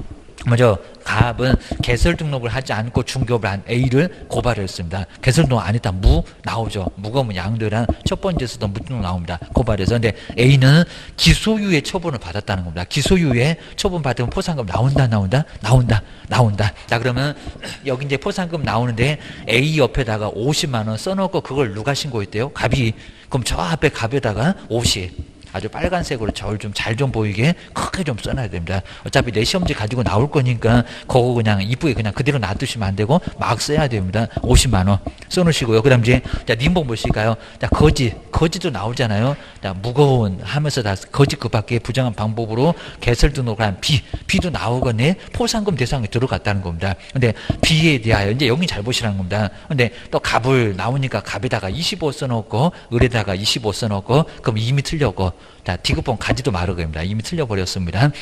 먼저 갑은 개설 등록을 하지 않고 중개업을 한 A를 고발했습니다. 개설 등록 안 했다 무 나오죠. 무가 뭐 양들한 첫 번째에서도 무등록 나옵니다. 고발해서. 근데 A는 기소유예 처분을 받았다는 겁니다. 기소유예 처분 받으면 포상금 나온다 나온다 나온다 나온다. 자, 그러면 여기 이제 포상금 나오는데 A 옆에다가 오십만 원 써놓고 그걸 누가 신고했대요? 갑이. 그럼 저 앞에 갑에다가 오십. 아주 빨간색으로 저를 좀 잘 좀 보이게 크게 좀 써놔야 됩니다. 어차피 내 시험지 가지고 나올 거니까 그거 그냥 이쁘게 그냥 그대로 놔두시면 안 되고 막 써야 됩니다. 오십만 원 써놓으시고요. 그 다음 이제 자, 님봉 보실까요? 자, 거지. 거지도 나오잖아요. 자, 무거운 하면서 다 거지 그 밖에 부정한 방법으로 개설 등록을 한 비. 비도 나오거네. 포상금 대상에 들어갔다는 겁니다. 근데 비에 대하여 이제 여기 잘 보시라는 겁니다. 근데 또 갑을 나오니까 갑에다가 이십오 써놓고 을에다가 이십오 써놓고 그럼 이미 틀렸고 자, 디귿번 가지도 마르고입니다. 이미 틀려버렸습니다.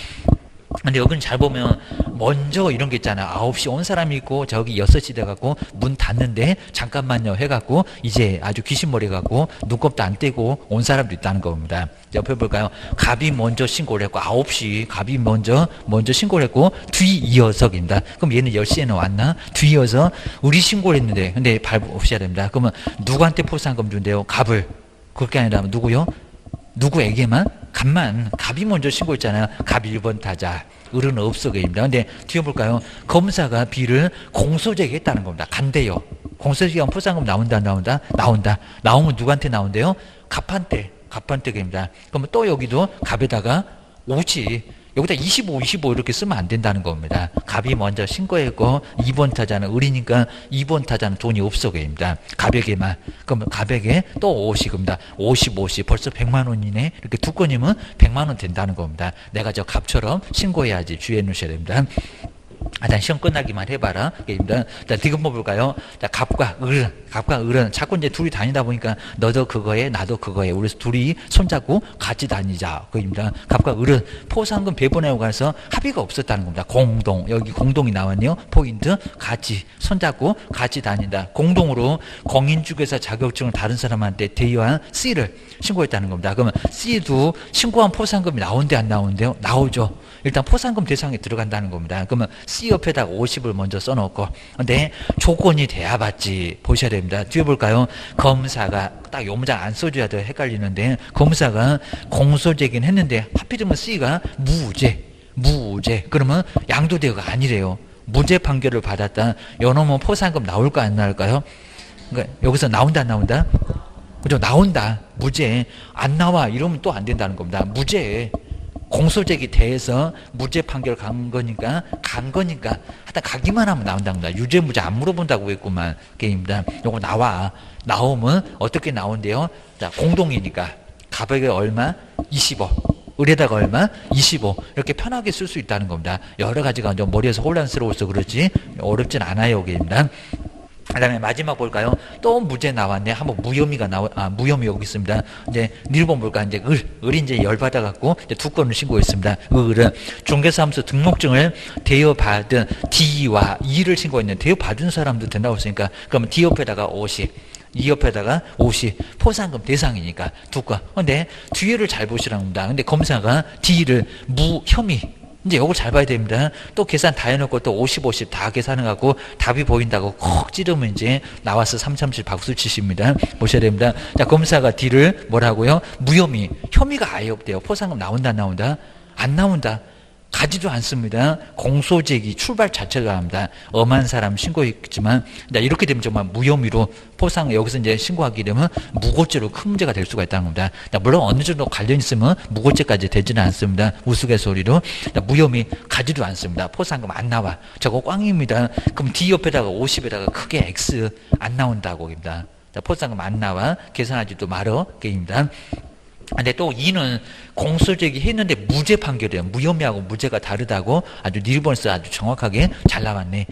근데 여기는 잘 보면 먼저 이런 게 있잖아요. 아홉 시 온 사람이 있고 저기 여섯 시 돼갖고 문 닫는데 잠깐만요 해갖고 이제 아주 귀신머리 갖고 눈곱도 안 떼고 온 사람도 있다는 겁니다. 옆에 볼까요? 갑이 먼저 신고를 했고 아홉 시 갑이 먼저 먼저 신고를 했고 뒤이어서입니다. 그럼 얘는 열 시에는 왔나? 뒤이어서 우리 신고를 했는데 근데 밟으셔야 됩니다. 그러면 누구한테 포상금 준대요? 갑을. 그렇게 아니라 누구요? 누구에게만? 갑만. 갑이 먼저 신고했잖아요. 갑 일 번 타자. 을은 없어게입니다. 근데 뒤에 볼까요? 검사가 B를 공소제기했다는 겁니다. 간대요. 공소제기하면 포상금 나온다 안 나온다? 나온다. 나오면 누구한테 나온대요? 갑한테. 갑한테입니다. 그러면 또 여기도 갑에다가 오지. 여기다 이십오, 이십오 이렇게 쓰면 안 된다는 겁니다. 갑이 먼저 신고했고 이 번 타자는 을이니까 이 번 타자는 돈이 없어게입니다. 갑에게만. 그러면 갑에게 또 오십입니다. 오십, 오십 벌써 백만 원이네. 이렇게 두 건이면 백만 원 된다는 겁니다. 내가 저 갑처럼 신고해야지 주의해 놓으셔야 됩니다. 아, 단 시험 끝나기만 해봐라. 입니다. 자, 디귿번 볼까요? 자, 갑과 을은, 갑과 을은 자꾸 이제 둘이 다니다 보니까 너도 그거에, 나도 그거에. 우리 둘이 손잡고 같이 다니자. 그입니다. 갑과 을은 포상금 배분에 관해서 합의가 없었다는 겁니다. 공동. 여기 공동이 나왔네요. 포인트. 같이. 손잡고 같이 다닌다. 공동으로 공인중개사 자격증을 다른 사람한테 대여한 C를 신고했다는 겁니다. 그러면 C도 신고한 포상금이 나온대 안 나온대요? 나오죠. 일단 포상금 대상에 들어간다는 겁니다. 그러면 C 옆에다가 오십을 먼저 써놓고 근데 조건이 돼야 받지 보셔야 됩니다. 뒤에 볼까요? 검사가 딱 요 문장 안 써줘야 돼 헷갈리는데 검사가 공소제기는 했는데 하필이면 C가 무죄 무죄 그러면 양도대여가 아니래요. 무죄 판결을 받았다. 요놈은 포상금 나올까 안 나올까요? 그러니까 여기서 나온다 안 나온다? 그죠? 나온다. 무죄. 안 나와 이러면 또 안 된다는 겁니다. 무죄. 공소제기 대해서 무죄 판결 간 거니까 간 거니까 하여튼 가기만 하면 나온답니다. 유죄 무죄 안 물어본다고 했구만 게임입니다. 요거 나와. 나오면 어떻게 나온대요? 자, 공동이니까 갑에게 얼마? 이십오. 을에다가 얼마? 이십오. 이렇게 편하게 쓸 수 있다는 겁니다. 여러 가지가 좀 머리에서 혼란스러워서 그렇지 어렵진 않아요 게임입니다. 그 다음에 마지막 볼까요? 또 무죄 나왔네. 한번 무혐의가 나와, 아, 무혐의 여기 있습니다. 이제 일 번 볼까? 이제 을, 을이 이제 열받아갖고 이제 두 건을 신고했습니다. 을은 중개사무소 등록증을 대여받은 D와 E를 신고했는데 대여받은 사람도 된다고 했으니까 그러면 D 옆에다가 오십. 이 옆에다가 오십, 포상금 대상이니까 두과. 근데 뒤를 잘 보시라고 합니다. 근데 검사가 D를 무, 혐의. 이제 요걸 잘 봐야 됩니다. 또 계산 다 해놓고 또 오십, 오십 다 계산해갖고 답이 보인다고 콕 찌르면 이제 나와서 삼삼칠 박수 치십니다. 보셔야 됩니다. 자, 검사가 D를 뭐라고요? 무혐의. 혐의가 아예 없대요. 포상금 나온다, 안 나온다? 안 나온다. 가지도 않습니다. 공소제기 출발 자체가 합니다. 엄한 사람 신고했지만 이렇게 되면 정말 무혐의로 포상 여기서 이제 신고하게 되면 무고죄로 큰 문제가 될 수가 있다는 겁니다. 물론 어느 정도 관련 있으면 무고죄까지 되지는 않습니다. 우스갯소리로 무혐의 가지도 않습니다. 포상금 안 나와. 저거 꽝입니다. 그럼 D 옆에다가 오십에다가 크게 X 안 나온다고 입니다. 포상금 안 나와. 계산하지도 말어. 게임입니다. 근데 또 이는 공소제기 했는데 무죄 판결이에요. 무혐의하고 무죄가 다르다고 아주 닐번스 아주 정확하게 잘 나왔네.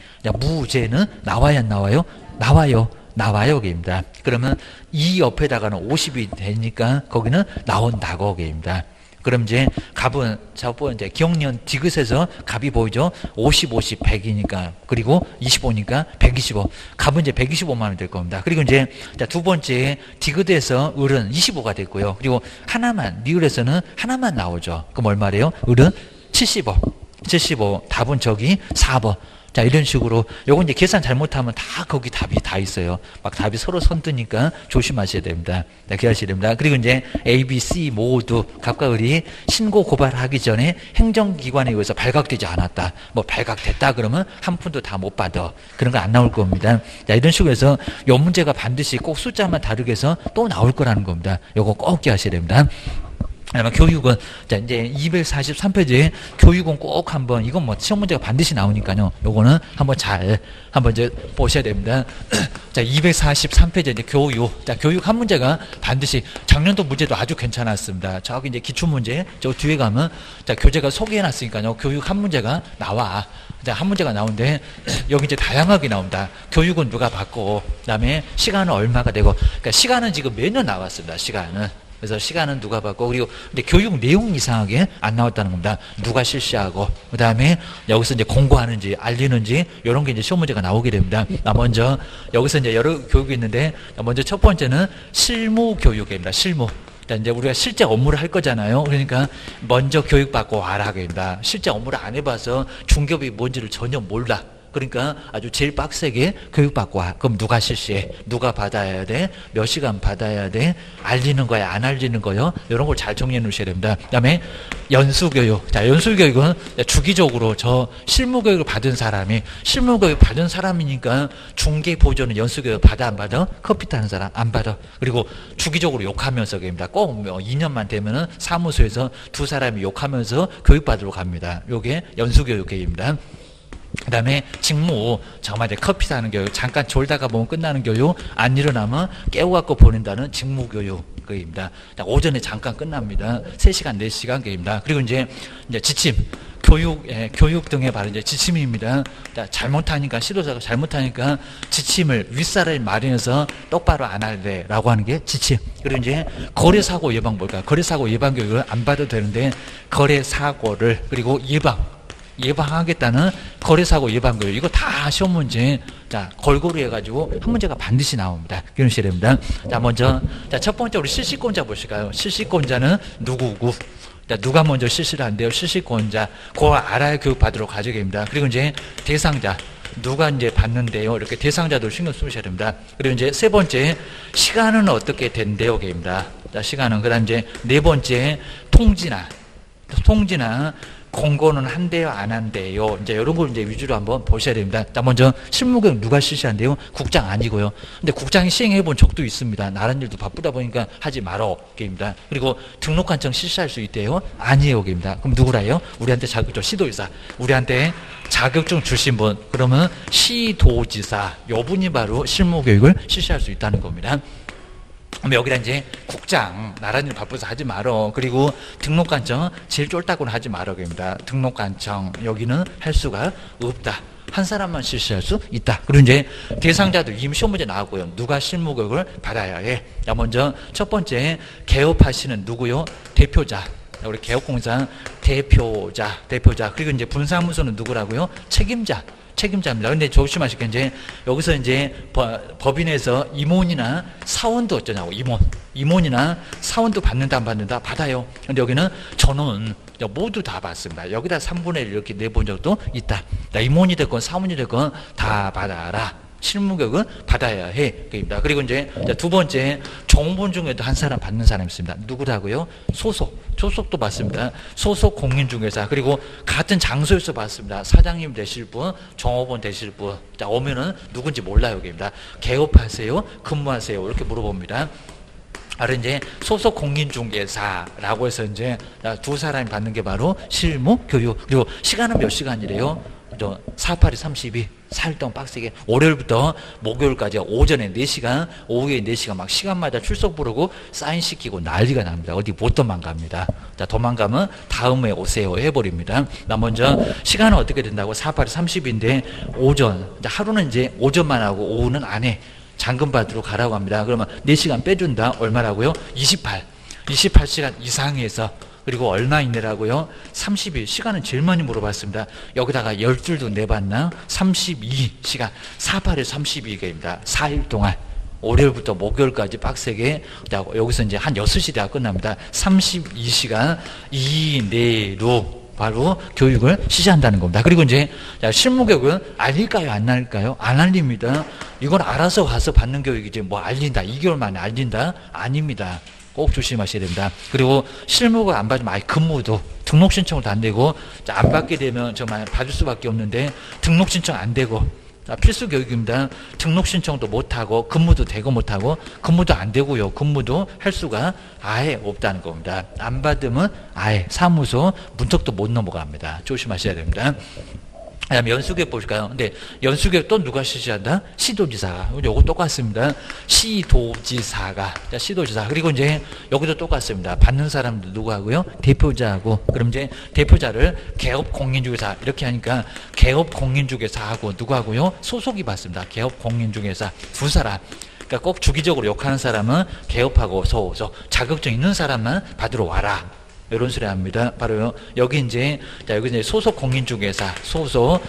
무죄는 나와야 안 나와요? 나와요. 나와요. 게임입니다. 그러면 이 옆에다가는 오십이 되니까 거기는 나온다고 게임입니다. 그럼 이제 값은 저번 이제 기억년 디귿에서 값이 보이죠? 오십, 오십, 백이니까 그리고 이십오니까 백이십오. 값은 이제 백이십오만 원 될 겁니다. 그리고 이제 두 번째 디귿에서 을은 이십오가 됐고요. 그리고 하나만 리을에서는 하나만 나오죠. 그럼 얼마래요? 을은 칠십오. 칠십오. 답은 저기 사 번. 자, 이런 식으로 요건 이제 계산 잘못하면 다 거기 답이 다 있어요. 막 답이 서로 선두니까 조심하셔야 됩니다. 네, 기하셔야 됩니다. 그리고 이제 A, B, C 모두 갑과 을이 신고 고발하기 전에 행정기관에 의해서 발각되지 않았다. 뭐 발각됐다 그러면 한 푼도 다 못 받아. 그런 거 안 나올 겁니다. 자, 이런 식으로 해서 요 문제가 반드시 꼭 숫자만 다르게 해서 또 나올 거라는 겁니다. 요거 꼭 기하셔야 됩니다. 아마 교육은 자 이제 이백사십삼 페이지에 교육은 꼭 한번 이건 뭐 시험 문제가 반드시 나오니까요. 요거는 한번 잘 한번 이제 보셔야 됩니다. 자 이백사십삼 페이지 이제 교육. 자 교육 한 문제가 반드시 작년도 문제도 아주 괜찮았습니다. 저기 이제 기출 문제 저 뒤에 가면 자 교재가 소개해 놨으니까요. 교육 한 문제가 나와. 자 한 문제가 나오는데 여기 이제 다양하게 나온다. 교육은 누가 받고 그다음에 시간은 얼마가 되고 그러니까 시간은 지금 매년 나왔습니다. 시간은. 그래서 시간은 누가 받고 그리고 근데 교육 내용 이상하게 안 나왔다는 겁니다. 누가 실시하고 그 다음에 여기서 이제 공고하는지 알리는지 이런 게 이제 시험 문제가 나오게 됩니다. 나 먼저 여기서 이제 여러 교육이 있는데 먼저 첫 번째는 실무 교육입니다. 실무. 이제 우리가 실제 업무를 할 거잖아요. 그러니까 먼저 교육받고 와라 합니다. 실제 업무를 안 해봐서 중개업이 뭔지를 전혀 몰라. 그러니까 아주 제일 빡세게 교육받고 와. 그럼 누가 실시해? 누가 받아야 돼? 몇 시간 받아야 돼? 알리는 거야? 안 알리는 거요? 이런 걸 잘 정리해 놓으셔야 됩니다. 그 다음에 연수교육. 자, 연수교육은 주기적으로 저 실무교육을 받은 사람이 실무교육 받은 사람이니까 중개보조는 연수교육 받아 안 받아? 커피 타는 사람 안 받아. 그리고 주기적으로 욕하면서 입니다. 꼭 이 년만 되면은 사무소에서 두 사람이 욕하면서 교육받으러 갑니다. 요게 연수교육입니다. 그 다음에 직무, 정말 이제 커피 사는 교육, 잠깐 졸다가 보면 끝나는 교육, 안 일어나면 깨워갖고 보낸다는 직무교육입니다. 오전에 잠깐 끝납니다. 세 시간, 네 시간 교육입니다. 그리고 이제, 이제 지침, 교육, 예, 교육 등의 바로 이제 지침입니다. 자, 잘못하니까, 시도자가 잘못하니까 지침을 윗사람이 마련해서 똑바로 안 할래 라고 하는 게 지침. 그리고 이제 거래사고 예방 뭘까요? 거래사고 예방 교육을 안 받아도 되는데, 거래사고를, 그리고 예방. 예방하겠다는 거래사고 예방교육. 이거 다 시험 문제. 자, 골고루 해가지고 한 문제가 반드시 나옵니다. 기억하셔야 됩니다. 자, 먼저, 자, 첫 번째 우리 실시권자 보실까요? 실시권자는 누구고? 자, 누가 먼저 실시를 한대요? 실시권자. 그거 알아야 교육받으러 가져야 됩니다. 그리고 이제 대상자. 누가 이제 받는데요? 이렇게 대상자도 신경 쓰셔야 됩니다. 그리고 이제 세 번째, 시간은 어떻게 된대요? 입니다. 자, 시간은. 그 다음 이제 네 번째, 통지나. 통지나. 공고는 한대요, 안 한대요. 이제 이런 걸 이제 위주로 한번 보셔야 됩니다. 자, 먼저 실무교육 누가 실시한대요? 국장 아니고요. 근데 국장이 시행해 본 적도 있습니다. 나란 일도 바쁘다 보니까 하지 말어. 게임입니다. 그리고 등록관청 실시할 수 있대요? 아니에요. 게임입니다. 그럼 누구라요? 우리한테 자격증, 시도지사. 우리한테 자격증 주신 분. 그러면 시도지사. 요 분이 바로 실무교육을 실시할 수 있다는 겁니다. 그럼 여기다 이제 국장, 나라님 바빠서 하지 말어. 그리고 등록관청, 제일 쫄딱으로 하지 말어. 입니다. 등록관청, 여기는 할 수가 없다. 한 사람만 실시할 수 있다. 그리고 이제 대상자도 이미 시험 문제 나왔고요. 누가 실무교육을 받아야 해. 자, 먼저 첫 번째, 개업하시는 누구요? 대표자. 우리 개업공사 대표자, 대표자. 그리고 이제 분사무소는 누구라고요? 책임자. 책임자입니다. 근데 조심하실 게 이제 여기서 이제 법, 법인에서 임원이나 사원도 어쩌냐고 임원, 임원이나 사원도 받는다 안 받는다 받아요. 근데 여기는 전원 모두 다 받습니다. 여기다 삼분의 일 이렇게 내본 적도 있다. 임원이 됐건 사원이 됐건 다 받아라. 실무교육은 받아야 해. 그리고 이제 두 번째, 정본 중에도 한 사람 받는 사람이 있습니다. 누구라고요? 소속. 소속도 받습니다. 소속 공인중개사. 그리고 같은 장소에서 받습니다. 사장님 되실 분, 종업원 되실 분. 자, 오면은 누군지 몰라요. 여기입니다. 개업하세요? 근무하세요? 이렇게 물어봅니다. 바로 이제 소속 공인중개사라고 해서 이제 두 사람이 받는 게 바로 실무교육. 그리고 시간은 몇 시간이래요? 사팔이 삼십이, 사 일 동안 빡세게 월요일부터 목요일까지 오전에 네 시간, 오후에 네 시간 막 시간마다 출석 부르고 사인시키고 난리가 납니다. 어디 못 도망갑니다. 자, 도망가면 다음에 오세요 해버립니다. 나 먼저 시간은 어떻게 된다고? 사팔이 삼십인데 오전, 하루는 이제 오전만 하고 오후는 안 해. 잔금 받으러 가라고 합니다. 그러면 네 시간 빼준다. 얼마라고요? 이십팔. 이십팔 시간 이상에서 그리고 얼마 있느라고요? 삼십 일. 시간은 제일 많이 물어봤습니다. 여기다가 열둘도 내봤나? 삼십이 시간. 사팔에 삼십이 개입니다. 사 일 동안. 월요일부터 목요일까지 빡세게. 여기서 이제 한 여섯 시 대가 끝납니다. 삼십이 시간 이내로 바로 교육을 시작한다는 겁니다. 그리고 이제 실무교육은 알릴까요? 안 알릴까요? 안 알립니다. 이건 알아서 가서 받는 교육이지 뭐 알린다. 이 개월 만에 알린다? 아닙니다. 꼭 조심하셔야 됩니다. 그리고 실무가 안 받으면 아예 근무도 등록 신청도 안 되고 안 받게 되면 정말 받을 수밖에 없는데 등록 신청 안 되고 필수 교육입니다. 등록 신청도 못하고 근무도 되고 못하고 근무도 안 되고요. 근무도 할 수가 아예 없다는 겁니다. 안 받으면 아예 사무소 문턱도 못 넘어갑니다. 조심하셔야 됩니다. 그다음에 연수교육 보실까요? 근데 연수교육 또 누가 실시한다? 시도지사가. 요거 똑같습니다. 시도지사가. 자, 시도지사. 그리고 이제 여기도 똑같습니다. 받는 사람도 누구 하고요? 대표자하고. 그럼 이제 대표자를 개업 공인중개사 이렇게 하니까 개업 공인중개사하고 누구 하고요? 소속이 받습니다. 개업 공인중개사 두 사람. 그러니까 꼭 주기적으로 욕하는 사람은 개업하고 소속. 자격증 있는 사람만 받으러 와라. 이런 소리 합니다. 바로 여기 이제 자 여기 이제 소속 공인중개사, 소속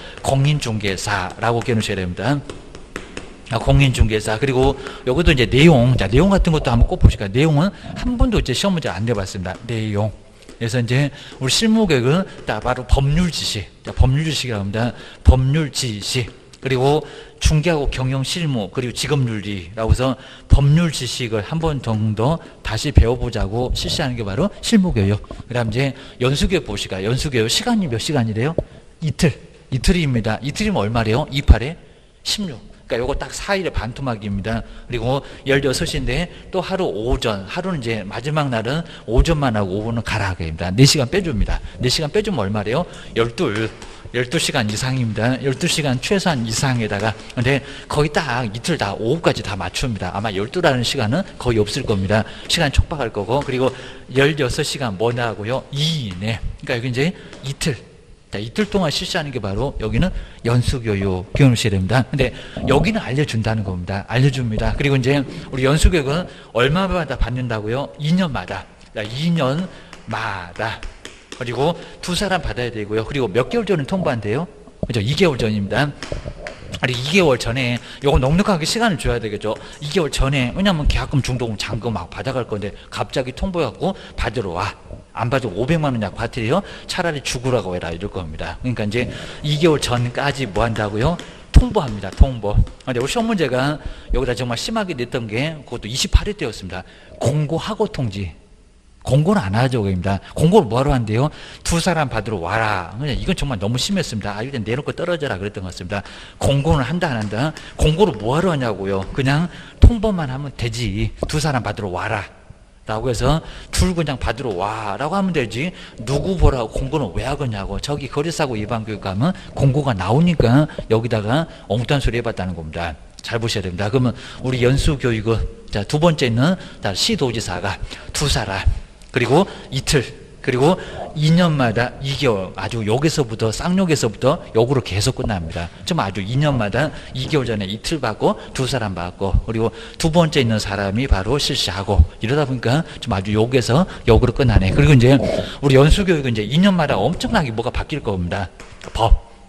공인중개사라고 기억하셔야 됩니다. 아, 공인중개사. 그리고 여기도 이제 내용, 자 내용 같은 것도 한번 꼭 보실까요? 내용은 한 번도 이제 시험 문제 안 내봤습니다. 내용. 그래서 이제 우리 실무교육은 딱 바로 법률 지식, 자, 법률 지식이라고 합니다. 법률 지식. 그리고 중개하고 경영 실무 그리고 직업윤리라고 해서 법률 지식을 한 번 정도 다시 배워보자고 실시하는 게 바로 실무교육. 그 다음 이제 연수교육 보시까 연수교육 시간이 몇 시간이래요? 이틀. 이틀입니다. 이틀이면 얼마래요? 이십팔에 십육. 그러니까 요거 딱 사 일의 반토막입니다. 그리고 열여섯 시인데 또 하루 오전, 하루는 이제 마지막 날은 오전만 하고 오후는 가라 합니다. 네 시간 빼줍니다. 네 시간 빼주면 얼마래요? 열둘. 열두 시간 이상입니다. 열두 시간 최소한 이상에다가 근데 거의 딱 이틀 다 오후까지 다 맞춥니다. 아마 열두라는 시간은 거의 없을 겁니다. 시간이 촉박할 거고 그리고 열여섯 시간 뭐냐 하고요? 이 이내. 그러니까 여기 이제 이틀. 자, 이틀 동안 실시하는 게 바로 여기는 연수교육 기억하셔야 됩니다. 근데 여기는 알려준다는 겁니다. 알려줍니다. 그리고 이제 우리 연수교육은 얼마마다 받는다고요? 이 년마다. 자, 이 년마다. 그리고 두 사람 받아야 되고요. 그리고 몇 개월 전에 통보한대요? 그죠? 이 개월 전입니다. 아니, 이 개월 전에, 요거 넉넉하게 시간을 줘야 되겠죠? 이 개월 전에, 왜냐면 계약금, 중도금, 잔금 막 받아갈 건데, 갑자기 통보해갖고 받으러 와. 안 받으고 오백만 원 약 받으래요? 차라리 죽으라고 해라. 이럴 겁니다. 그러니까 이제 이 개월 전까지 뭐 한다고요? 통보합니다. 통보. 근데 우리 시험 문제가 여기다 정말 심하게 냈던 게, 그것도 이십팔 회 때였습니다. 공고하고 통지. 공고는 안 하죠, 입니다. 공고를 뭐하러 한대요? 두 사람 받으러 와라. 그냥 이건 정말 너무 심했습니다. 아, 일단 내놓고 떨어져라. 그랬던 것 같습니다. 공고는 한다, 안 한다? 공고를 뭐하러 하냐고요? 그냥 통보만 하면 되지. 두 사람 받으러 와라. 라고 해서 둘 그냥 받으러 와. 라고 하면 되지. 누구 보라고 공고는 왜 하겠냐고. 저기 거래사고 위반교육 가면 공고가 나오니까 여기다가 엉뚱한 소리 해봤다는 겁니다. 잘 보셔야 됩니다. 그러면 우리 연수교육은 자, 두 번째는 자, 시도지사가 두 사람. 그리고 이틀, 그리고 이 년마다 이 개월, 아주 여기서부터, 쌍욕에서부터 욕으로 계속 끝납니다. 좀 아주 이 년마다 이 개월 전에 이틀 받고, 두 사람 받고, 그리고 두 번째 있는 사람이 바로 실시하고, 이러다 보니까 좀 아주 욕에서 욕으로 끝나네. 그리고 이제 우리 연수교육은 이제 이 년마다 엄청나게 뭐가 바뀔 겁니다. 법.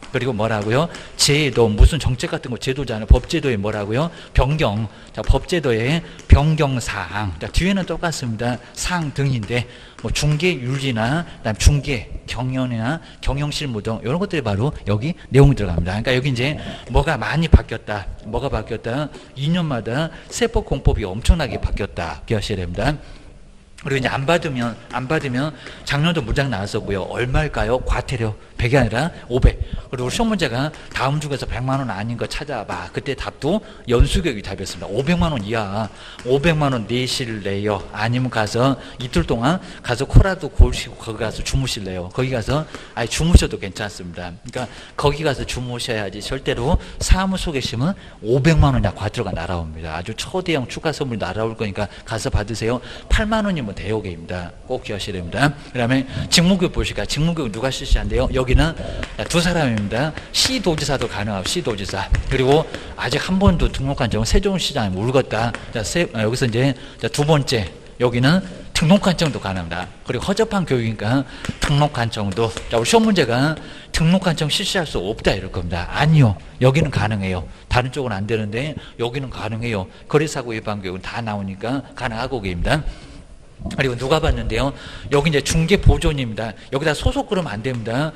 그리고 뭐라고요? 제도, 무슨 정책 같은 거 제도잖아요. 법제도에 뭐라고요? 변경. 자, 법제도의 변경사항. 자, 뒤에는 똑같습니다. 사항 등인데, 뭐 중개윤리나 그다음 중개, 경영이나 경영실무 등 이런 것들이 바로 여기 내용이 들어갑니다. 그러니까 여기 이제 뭐가 많이 바뀌었다. 뭐가 바뀌었다? 이 년마다 세법 공법이 엄청나게 바뀌었다. 기억하셔야 됩니다. 그리고 이제 안 받으면, 안 받으면 작년도 문장 나왔었고요. 얼마일까요? 과태료 백이 아니라 오백. 그리고 시험 문제가 다음 중에서 백만 원 아닌 거 찾아봐. 그때 답도 연수교육이 답이었습니다. 오백만 원 이하. 오백만 원 내실래요? 아니면 가서 이틀 동안 가서 코라도 골시고 거기 가서 주무실래요? 거기 가서 아예 주무셔도 괜찮습니다. 그러니까 거기 가서 주무셔야지. 절대로 사무소 계시면 오백만 원이나 과태료가 날아옵니다. 아주 초대형 추가 선물이 날아올 거니까 가서 받으세요. 팔만 원이면 대여개입니다. 꼭 기억하셔야 됩니다. 그 다음에 직무교육 보실까요? 직무교육 누가 실시한대요? 여기는 두 사람입니다. 시도지사도 가능하고 시도지사. 그리고 아직 한 번도 등록한 적은 세종시장이 울었다. 자, 세, 여기서 이제 두 번째 여기는 등록관청도 가능합니다. 그리고 허접한 교육이니까 등록관청도. 자, 우리 시험 문제가 등록관청 실시할 수 없다 이럴 겁니다. 아니요. 여기는 가능해요. 다른 쪽은 안 되는데 여기는 가능해요. 거래사고 예방교육은 다 나오니까 가능하고 계십니다. 그리고 누가 봤는데요. 여기 이제 중개보존입니다. 여기다 소속 그러면 안 됩니다.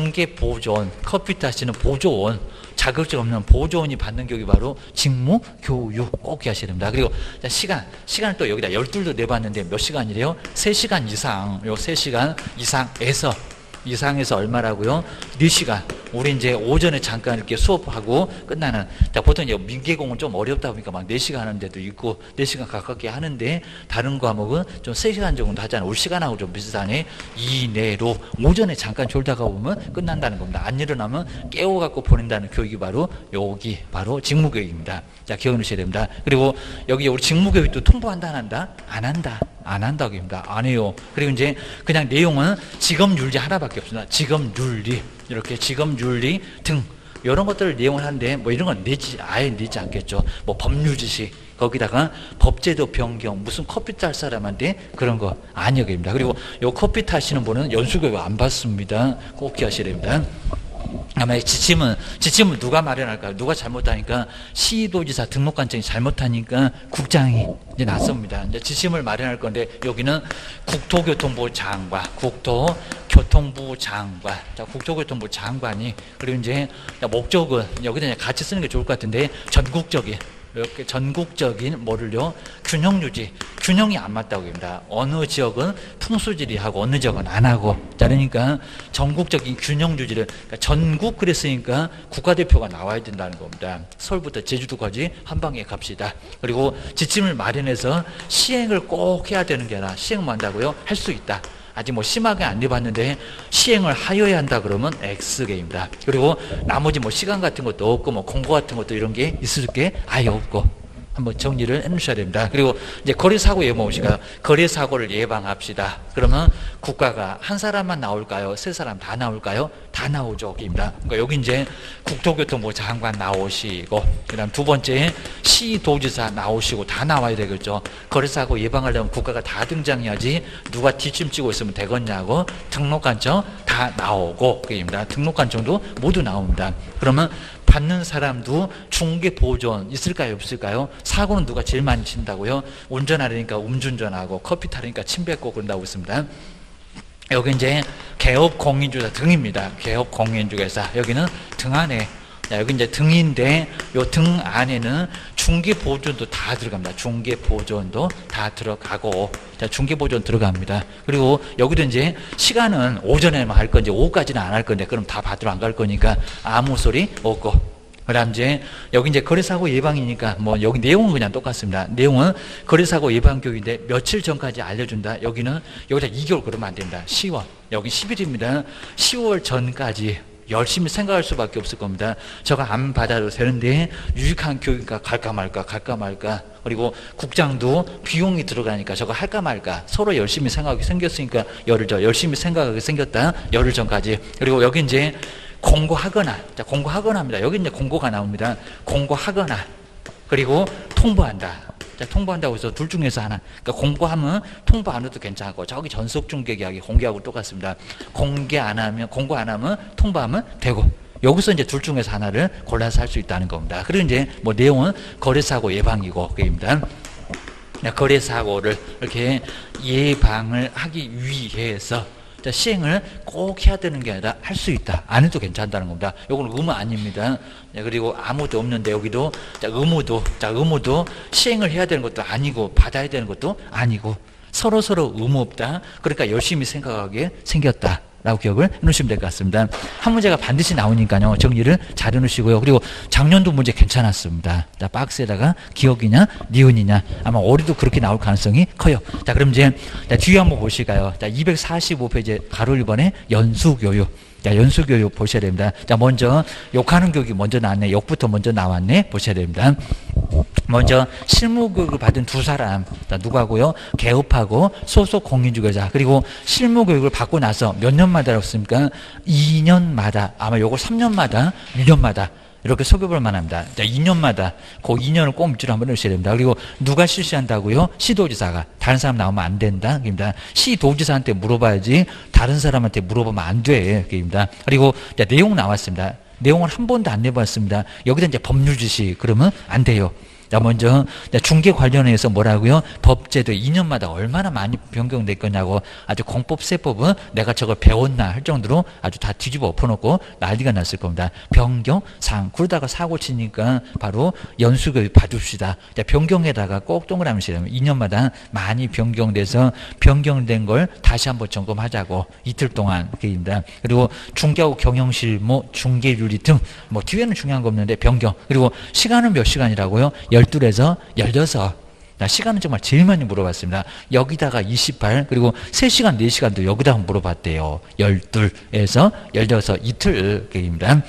중개보존, 컴퓨터 하시는 보조원, 자격증 없는 보조원이 받는 교육이 바로 직무교육 꼭 기하셔야 됩니다. 그리고 시간, 시간을 또 여기다 열둘도 내봤는데 몇 시간이래요? 세 시간 이상, 요 세 시간 이상에서 이상에서 얼마라고요? 네 시간. 우리 이제 오전에 잠깐 이렇게 수업하고 끝나는. 자, 보통 이제 민계공은 좀 어렵다 보니까 막 네 시간 하는 데도 있고 네 시간 가깝게 하는데 다른 과목은 좀 세 시간 정도 하잖아요. 올 시간하고 좀 비슷하네. 이내로 오전에 잠깐 졸다가 보면 끝난다는 겁니다. 안 일어나면 깨워갖고 보낸다는 교육이 바로 여기 바로 직무교육입니다. 자, 기억하셔야 됩니다. 그리고 여기 우리 직무교육도 통보한다 안 한다? 안 한다. 안 한다고 합니다. 안 해요. 그리고 이제 그냥 내용은 직업윤리 하나밖에 없습니다. 직업윤리. 이렇게 직업윤리 등 이런 것들을 내용을 하는데 뭐 이런 건 내지 아예 내지 않겠죠. 뭐 법률 지식 거기다가 법제도 변경 무슨 컴퓨터 할 사람한테 그런 거 아니요 됩니다. 그리고 요 컴퓨터 하시는 분은 연수교육 안 받습니다. 꼭 기하셔야 됩니다. 아마 지침은 지침은 누가 마련할까요? 누가 잘못하니까 시도지사 등록관청이 잘못하니까 국장이 이제 나섭니다. 이제 지침을 마련할 건데 여기는 국토교통부 장관, 국토교통부 장관, 자 국토교통부 장관이 그리고 이제 목적은 여기다 이제 같이 쓰는 게 좋을 것 같은데 전국적인. 이렇게 전국적인 뭐를요? 균형 유지. 균형이 안 맞다고 합니다. 어느 지역은 풍수지리 하고 어느 지역은 안 하고. 자, 그러니까 전국적인 균형 유지를 그러니까 전국 그랬으니까 국가대표가 나와야 된다는 겁니다. 서울부터 제주도까지 한 방에 갑시다. 그리고 지침을 마련해서 시행을 꼭 해야 되는 게 아니라 시행만 한다고요? 할 수 있다. 아직 뭐 심하게 안 해봤는데 시행을 하여야 한다 그러면 X개입니다. 그리고 나머지 뭐 시간 같은 것도 없고 뭐 공고 같은 것도 이런 게 있을 게 아예 없고 한번 정리를 해 놓으셔야 됩니다. 그리고 이제 거래사고 예방합시다. 거래사고를 예방합시다. 그러면 국가가 한 사람만 나올까요? 세 사람 다 나올까요? 다 나오죠. 입니다. 그러니까 여기 이제 국토교통부 장관 나오시고, 그 다음 두 번째 시도지사 나오시고 다 나와야 되겠죠. 거래사고 예방하려면 국가가 다 등장해야지 누가 뒷짐지고 있으면 되겠냐고 등록관청 다 나오고, 그입니다. 등록관청도 모두 나옵니다. 그러면 받는 사람도 중개보존 있을까요? 없을까요? 사고는 누가 제일 많이 친다고요? 운전하려니까 음주운전하고 커피 타려니까 침 뱉고 그런다고 있습니다. 여기 이제 개업공인중개사 등입니다. 개업공인중개사 여기는 등 안에 자, 여기 이제 등인데 요 등 안에는 중개보존도 다 들어갑니다. 중개보존도 다 들어가고 자, 중개보존 들어갑니다. 그리고 여기도 이제 시간은 오전에만 할 건지 오후까지는 안 할 건데 그럼 다 받으러 안 갈 거니까 아무 소리 없고 그다음 이제 여기 이제 거래사고 예방이니까 뭐 여기 내용은 그냥 똑같습니다. 내용은 거래사고 예방 교육인데 며칠 전까지 알려준다. 여기는 여기다 이 개월 그러면 안 된다. 시월 여기 십 일입니다. 시월 전까지 열심히 생각할 수밖에 없을 겁니다. 저거 안 받아도 되는데 유익한 교육이니까 갈까 말까 갈까 말까 그리고 국장도 비용이 들어가니까 저거 할까 말까 서로 열심히 생각하게 생겼으니까 열흘 전 열심히 생각하게 생겼다. 열흘 전까지 그리고 여기 이제 공고하거나 자 공고하거나 합니다. 여기 이제 공고가 나옵니다. 공고하거나 그리고 통보한다. 자, 통보한다고 해서 둘 중에서 하나. 그러니까 공고하면 통보 안 해도 괜찮고 저기 전속 중개 계약이 공개하고 똑같습니다. 공개 안 하면 공고 안 하면 통보하면 되고 여기서 이제 둘 중에서 하나를 골라서 할 수 있다는 겁니다. 그리고 이제 뭐 내용은 거래사고 예방이고, 그입니다. 거래사고를 이렇게 예방을 하기 위해서 시행을 꼭 해야 되는 게 아니라 할 수 있다. 안 해도 괜찮다는 겁니다. 이건 의무 아닙니다. 그리고 아무도 없는데 여기도 의무도, 자, 의무도 시행을 해야 되는 것도 아니고 받아야 되는 것도 아니고 서로 서로 의무 없다. 그러니까 열심히 생각하게 생겼다. 라고 기억을 해놓으시면 될 것 같습니다. 한 문제가 반드시 나오니까요. 정리를 잘 해놓으시고요. 그리고 작년도 문제 괜찮았습니다. 자, 박스에다가 기억이냐, 니은이냐. 아마 올해도 그렇게 나올 가능성이 커요. 자, 그럼 이제 자, 뒤에 한번 보실까요? 자, 이백사십오 페이지 가로 일 번에 연수교육. 자, 연수교육 보셔야 됩니다. 자, 먼저 욕하는 교육이 먼저 나왔네. 욕부터 먼저 나왔네. 보셔야 됩니다. 먼저 실무교육을 받은 두 사람, 자, 누가고요? 개업하고 소속 공인중개사. 그리고 실무교육을 받고 나서 몇 년마다라고 했습니까? 이 년마다, 아마 요걸 삼 년마다, 일 년마다 이렇게 소개볼 만합니다. 자, 이 년마다 그 이 년을 꼭 밑줄로 한번 넣으셔야 됩니다. 그리고 누가 실시한다고요? 시도지사가. 다른 사람 나오면 안 된다. 그입니다. 시도지사한테 물어봐야지 다른 사람한테 물어보면 안 돼. 그입니다. 그리고 자, 내용 나왔습니다. 내용을 한 번도 안 내봤습니다. 여기다 이제 법률 지시 그러면 안 돼요. 자, 먼저 중개 관련해서 뭐라고요? 법제도 이 년마다 얼마나 많이 변경될 거냐고 아주 공법 세법은 내가 저걸 배웠나 할 정도로 아주 다 뒤집어 엎어놓고 난리가 났을 겁니다. 변경, 상 그러다가 사고 치니까 바로 연수교육 받읍시다. 자, 변경에다가 꼭 동그라미 치려면 이 년마다 많이 변경돼서 변경된 걸 다시 한번 점검하자고 이틀 동안 그입니다. 그리고 중개하고 경영실무, 중개윤리 등 뭐 뒤에는 중요한 거 없는데 변경. 그리고 시간은 몇 시간이라고요? 열둘에서 열여섯. 시간은 정말 제일 많이 물어봤습니다. 여기다가 이십팔, 그리고 세 시간, 네 시간도 여기다가 물어봤대요. 열둘에서 열여섯, 이틀입니다.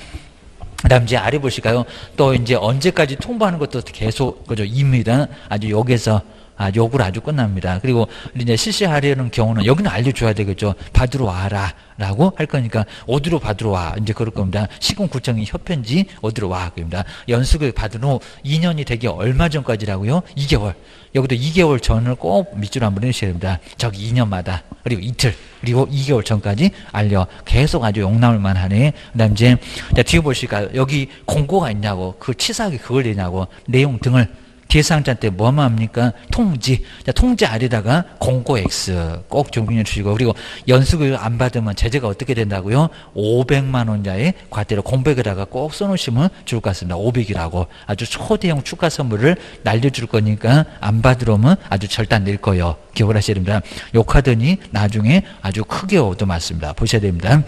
그 다음 이제 아래 보실까요? 또 이제 언제까지 통보하는 것도 계속, 그죠? 입니다. 아주 여기서 아, 요구를 아주 끝납니다. 그리고 이제 실시하려는 경우는 여기는 알려줘야 되겠죠. 받으러 와라. 라고 할 거니까 어디로 받으러 와. 이제 그럴 겁니다. 시군구청이 협회인지 어디로 와. 그럽니다. 연수교육 받은 후 이 년이 되기 얼마 전까지라고요? 이 개월. 여기도 이 개월 전을 꼭 밑줄 한번 해주셔야 됩니다. 저기 이 년마다. 그리고 이틀. 그리고 이 개월 전까지 알려. 계속 아주 용나올만 하네. 그 다음 이제, 자, 뒤에 보실까요? 여기 공고가 있냐고. 그 치사하게 그걸 내냐고. 내용 등을 뒤에 상자 때 뭐만 합니까? 통지. 자, 통지 아래다가 공고 X 꼭 정리해 주시고, 그리고 연수교육 안 받으면 제재가 어떻게 된다고요? 오백만 원자의 과태료 공백에다가 꼭 써놓으시면 좋을 것 같습니다. 오백이라고 아주 초대형 축하 선물을 날려줄 거니까 안 받으러 오면 아주 절단 낼 거예요. 기억을 하셔야 됩니다. 욕하더니 나중에 아주 크게 얻어맞습니다. 보셔야 됩니다.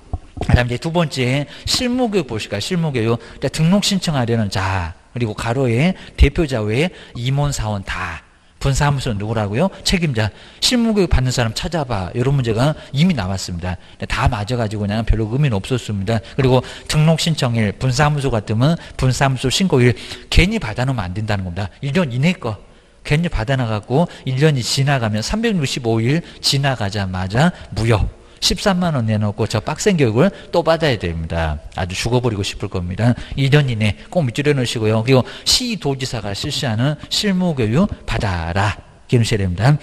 그 다음 이제 두 번째 실무교육 보실까요? 실무교육. 자, 등록 신청하려는 자, 그리고 가로에 대표자 외에 임원, 사원 다. 분사무소 누구라고요? 책임자. 실무교육 받는 사람 찾아봐. 이런 문제가 이미 나왔습니다. 다 맞아가지고 그냥 별로 의미는 없었습니다. 그리고 등록 신청일, 분사무소 같으면 분사무소 신고일 괜히 받아놓으면 안 된다는 겁니다. 일 년 이내 거. 괜히 받아놔갖고 일 년이 지나가면 삼백육십오 일 지나가자마자 무효. 십삼만 원 내놓고 저 빡센 교육을 또 받아야 됩니다. 아주 죽어버리고 싶을 겁니다. 일 년 이내 꼭 밑줄여 놓으시고요. 그리고 시도지사가 실시하는 실무교육 받아라. 기억하셔야 됩니다.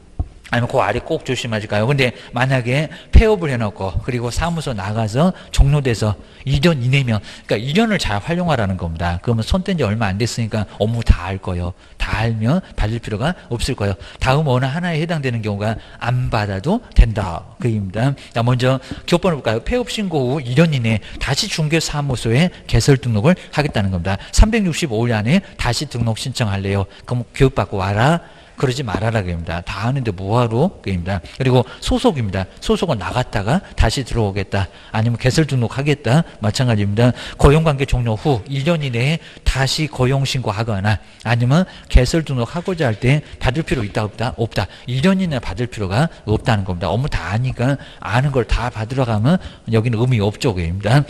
아니면 그 아래 꼭 조심하실까요? 근데 만약에 폐업을 해놓고 그리고 사무소 나가서 종료돼서 일 년 이내면, 그러니까 일 년을 잘 활용하라는 겁니다. 그러면 손뗀 지 얼마 안 됐으니까 업무 다 알 거예요. 다 알면 받을 필요가 없을 거예요. 다음 어느 하나에 해당되는 경우가 안 받아도 된다. 그입니다. 자, 먼저 교번을 볼까요? 폐업 신고 후 일 년 이내에 다시 중개사무소에 개설 등록을 하겠다는 겁니다. 삼백육십오 일 안에 다시 등록 신청할래요. 그럼 교육받고 와라. 그러지 말아라 그럽니다. 다 하는데 뭐하러 그럽니다. 그리고 소속입니다. 소속은 나갔다가 다시 들어오겠다. 아니면 개설 등록하겠다. 마찬가지입니다. 고용관계 종료 후 일 년 이내에 다시 고용신고하거나 아니면 개설 등록하고자 할 때 받을 필요 있다 없다? 없다. 일 년 이내에 받을 필요가 없다는 겁니다. 업무 다 아니까 아는 걸 다 받으러 가면 여기는 의미 없죠 그럽니다.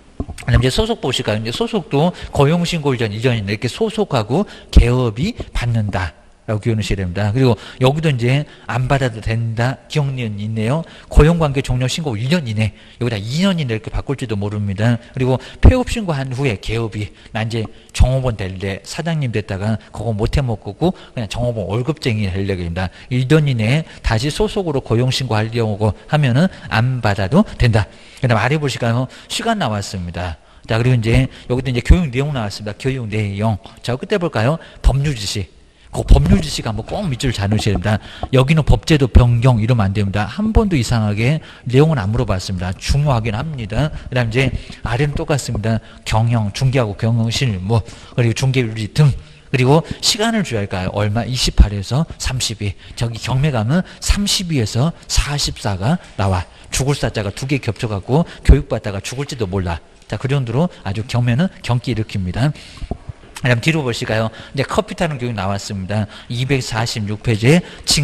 그다음 이제 소속 보실까요? 이제 소속도 고용신고일 전 일 년 이내 이렇게 소속하고 개업이 받는다. 라고 기억하셔야 됩니다. 그리고 여기도 이제 안 받아도 된다. 기억니은 있네요. 고용관계 종료 신고 일 년 이내. 여기다 이 년 이내 이렇게 바꿀지도 모릅니다. 그리고 폐업 신고한 후에 개업이 나 이제 종업원 될래 사장님 됐다가 그거 못해 먹고 그냥 종업원 월급쟁이 될래 입니다. 일 년 이내에 다시 소속으로 고용 신고하려고 하면은 안 받아도 된다. 그다음 아래 보실까요? 시간 나왔습니다. 자, 그리고 이제 여기도 이제 교육 내용 나왔습니다. 교육 내용. 자, 끝에 볼까요? 법률 지시. 그 법률 지시가 한번 꼭 밑줄 잘 넣으셔야 됩니다. 여기는 법제도 변경 이러면 안 됩니다. 한 번도 이상하게 내용은 안 물어봤습니다. 중요하긴 합니다. 그 다음 이제 아래는 똑같습니다. 경영, 중개하고 경영 실무, 그리고 중개윤리 등. 그리고 시간을 줘야 할까요? 얼마? 이십팔에서 삼십이. 저기 경매 가면 삼십이에서 사십사가 나와. 죽을 사자가 두 개 겹쳐갖고 교육받다가 죽을지도 몰라. 자, 그 정도로 아주 경매는 경기 일으킵니다. 그다음 뒤로 보실까요? 이제 커피 타는 교육 나왔습니다. 이백사십육 페이지에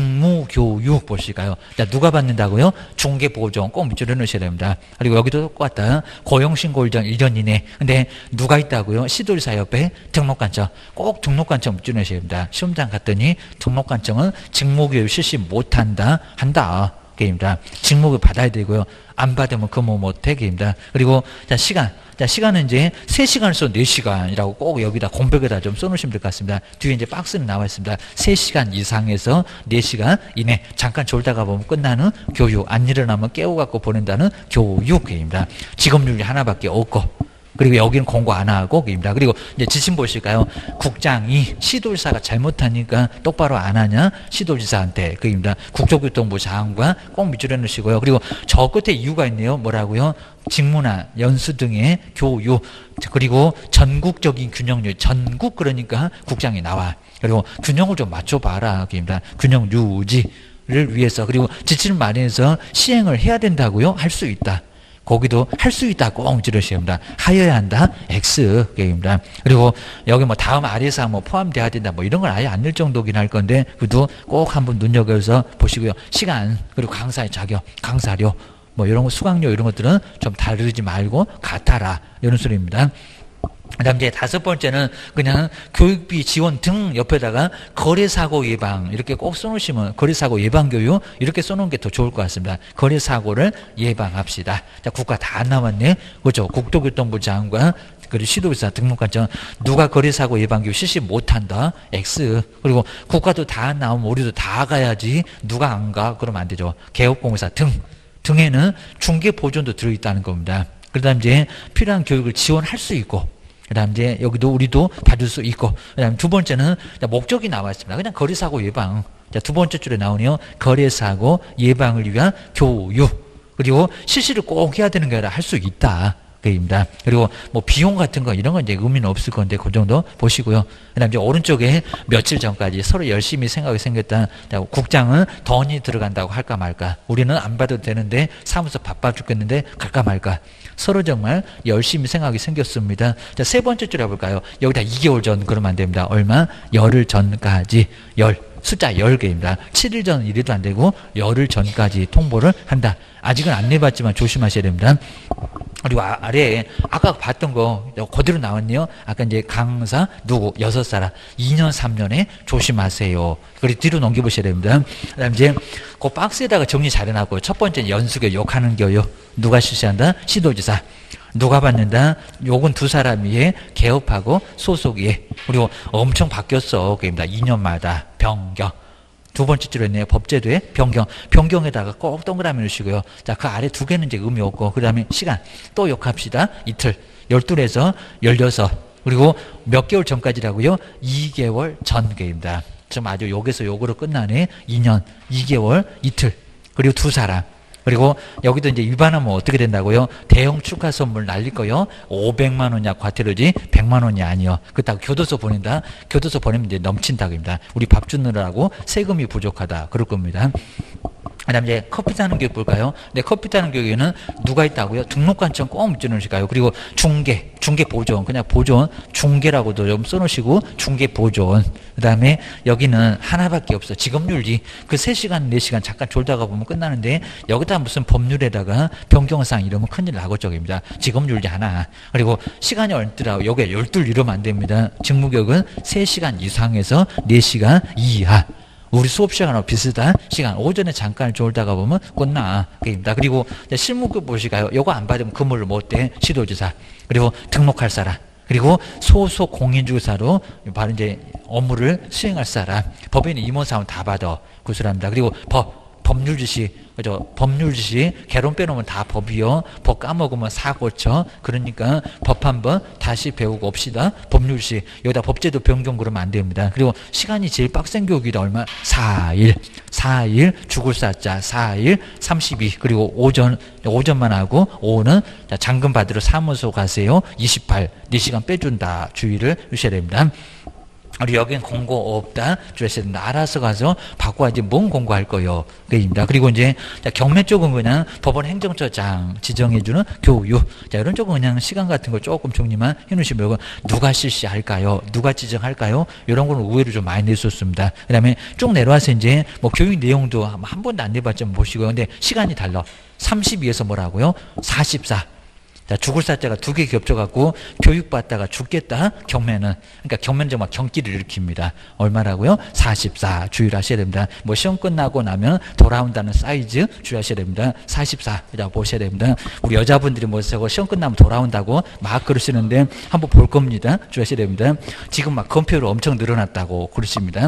직무교육 보실까요? 자, 누가 받는다고요? 중개보정 꼭 밑줄에 넣으셔야 됩니다. 그리고 여기도 똑같다. 고용신고 일전 일 년 이내. 근데 누가 있다고요? 시도지사 옆에 등록관청. 꼭 등록관청 밑줄에 넣으셔야 됩니다. 시험장 갔더니 등록관청은 직무교육 실시 못한다. 한다. 게임입니다. 직무를 받아야 되고요. 안 받으면 근무 못해 게임입니다. 그리고 자 시간, 자 시간은 이제 세 시간에서 네 시간이라고 꼭 여기다 공백에다 좀 써놓으시면 될 것 같습니다. 뒤에 이제 박스는 나와 있습니다. 세 시간 이상에서 네 시간 이내 잠깐 졸다가 보면 끝나는 교육, 안 일어나면 깨워갖고 보낸다는 교육 게임입니다. 직업률이 하나밖에 없고. 그리고 여기는 공고 안 하고 입니다. 그리고 이제 지침 보실까요? 국장이 시도지사가 잘못하니까 똑바로 안 하냐? 시도지사한테 그입니다. 국토교통부 장관 꼭 밑줄에 넣으시고요. 그리고 저 끝에 이유가 있네요. 뭐라고요? 직무나 연수 등의 교육 그리고 전국적인 균형률 전국 그러니까 국장이 나와. 그리고 균형을 좀 맞춰봐라. 그입니다. 균형 유지를 위해서 그리고 지침을 마련해서 시행을 해야 된다고요? 할 수 있다. 거기도 할 수 있다 꼭 찌르셔야 합니다. 하여야 한다 X 게임입니다. 그리고 여기 뭐 다음 아래사 뭐 포함돼야 된다 뭐 이런 건 아예 안 낼 정도긴 할 건데 그도 꼭 한번 눈여겨서 보시고요. 시간 그리고 강사의 자격, 강사료 뭐 이런 거 수강료 이런 것들은 좀 다르지 말고 같아라 이런 소리입니다. 그 다음 이제 다섯 번째는 그냥 교육비 지원 등 옆에다가 거래사고 예방 이렇게 꼭 써놓으시면 거래사고 예방교육 이렇게 써놓은 게 더 좋을 것 같습니다. 거래사고를 예방합시다. 자, 국가 다 안 나왔네. 그렇죠. 국토교통부 장관 그리고 시도지사 등록관청 누가 거래사고 예방교육 실시 못한다. X. 그리고 국가도 다 안 나오면 우리도 다 가야지 누가 안 가? 그러면 안 되죠. 개업공사 등. 등에는 중개보존도 들어있다는 겁니다. 그 다음 이제 필요한 교육을 지원할 수 있고 그 다음 이제 여기도 우리도 받을 수 있고 그 다음 두 번째는 목적이 나와 있습니다. 그냥 거래사고 예방. 자, 두 번째 줄에 나오네요. 거래사고 예방을 위한 교육. 그리고 실시를 꼭 해야 되는 게 아니라 할 수 있다. 그입니다. 그리고 뭐 비용 같은 거 이런 건 이제 의미는 없을 건데 그 정도 보시고요. 그다음 이제 오른쪽에 며칠 전까지 서로 열심히 생각이 생겼다. 국장은 돈이 들어간다고 할까 말까. 우리는 안 받아도 되는데 사무소 바빠 죽겠는데 갈까 말까. 서로 정말 열심히 생각이 생겼습니다. 자, 세 번째 줄 해볼까요? 여기다 이 개월 전 그러면 안 됩니다. 얼마? 열흘 전까지 열. 숫자 열 개입니다. 칠 일 전 이래도 안 되고 열흘 전까지 통보를 한다. 아직은 안 내봤지만 조심하셔야 됩니다. 그리고 아, 아래에 아까 봤던 거 그대로 나왔네요. 아까 이제 강사 누구 여섯 사람 이 년 삼 년에 조심하세요. 그리고 뒤로 넘겨보셔야 됩니다. 그다음 이제 그 박스에다가 정리 잘 해놨고요. 첫 번째 연수교 욕하는 교육 누가 실시한다? 시도지사. 누가 받는다? 요건 두 사람이 개업하고 소속이 그리고 엄청 바뀌었어. 그입니다. 이 년마다 변경. 두 번째 줄에 있네요. 법제도의 변경. 변경에다가 꼭 동그라미 넣으시고요. 자, 그 아래 두 개는 이제 의미 없고, 그 다음에 시간. 또 욕합시다. 이틀. 열둘에서 열여섯. 그리고 몇 개월 전까지라고요? 이 개월 전개입니다. 좀 아주 욕에서 욕으로 끝나네. 이 년, 이 개월, 이틀. 그리고 두 사람. 그리고 여기도 이제 위반하면 어떻게 된다고요? 대형 축하 선물 날릴 거요. 오백만 원이야 과태료지 백만 원이 아니요. 그렇다고 교도소 보낸다. 교도소 보내면 이제 넘친다고입니다. 우리 밥 주느라고 세금이 부족하다. 그럴 겁니다. 그 다음에 이제 커피 타는 교육 볼까요? 네, 커피 타는 교육에는 누가 있다고요? 등록관청 꼭 묻어놓으실까요? 그리고 중개, 중개 보존, 그냥 보존, 중개라고도 좀 써놓으시고, 중개 보존. 그 다음에 여기는 하나밖에 없어. 직업윤리. 그 세 시간, 네 시간 잠깐 졸다가 보면 끝나는데, 여기다 무슨 법률에다가 변경사항 이러면 큰일 나고적입니다. 직업윤리 하나. 그리고 시간이 얼더라고. 여기에 열둘 이러면 안 됩니다. 직무교육은 세 시간 이상에서 네 시간 이하. 우리 수업 시간하고 비슷한 시간, 오전에 잠깐 졸다가 보면 끝나. 그입니다. 그리고 실무급 보시가요. 요거 안 받으면 근무를 못해. 시도지사. 그리고 등록할 사람. 그리고 소속 공인중개사로 바로 이제 업무를 수행할 사람. 법인 임원사원 다 받아. 그 사람입니다. 그리고 법, 법률 지시. 그죠? 법률 지시, 개론 빼놓으면 다 법이요. 법 까먹으면 사고쳐. 그러니까 법 한번 다시 배우고 옵시다. 법률 지시. 여기다 법제도 변경 그러면 안 됩니다. 그리고 시간이 제일 빡센 교육이다. 얼마? 사 일. 사 일, 죽을 사자, 사 일, 삼십이. 그리고 오전, 오전만 하고, 오후는 잔금 받으러 사무소 가세요. 이십팔. 네 시간 빼준다. 주의를 주셔야 됩니다. 우리 여긴 공고 없다. 주셔야 된다. 알아서 가서 바꿔야지 뭔 공고할 거요. 그입니다. 그리고 이제 경매 쪽은 그냥 법원 행정처장 지정해주는 교육. 자, 이런 쪽은 그냥 시간 같은 거 조금 정리만 해놓으시면 누가 실시할까요? 누가 지정할까요? 이런 거는 의외로 좀 많이 냈었습니다. 그 다음에 쭉 내려와서 이제 뭐 교육 내용도 한 번도 안 내봤지만 보시고요. 근데 시간이 달라. 삼십이에서 뭐라고요? 사십사. 자, 죽을 사자가 두 개 겹쳐갖고 교육받다가 죽겠다. 경매는. 그러니까 경매는 정말 경기를 일으킵니다. 얼마라고요? 사십사. 주의를 하셔야 됩니다. 뭐 시험 끝나고 나면 돌아온다는 사이즈 주의하셔야 됩니다. 사십사. 자, 보셔야 됩니다. 우리 여자분들이 뭐 저거 시험 끝나면 돌아온다고 막 그러시는데 한번 볼 겁니다. 주의하셔야 됩니다. 지금 막 검표로 엄청 늘어났다고 그러십니다.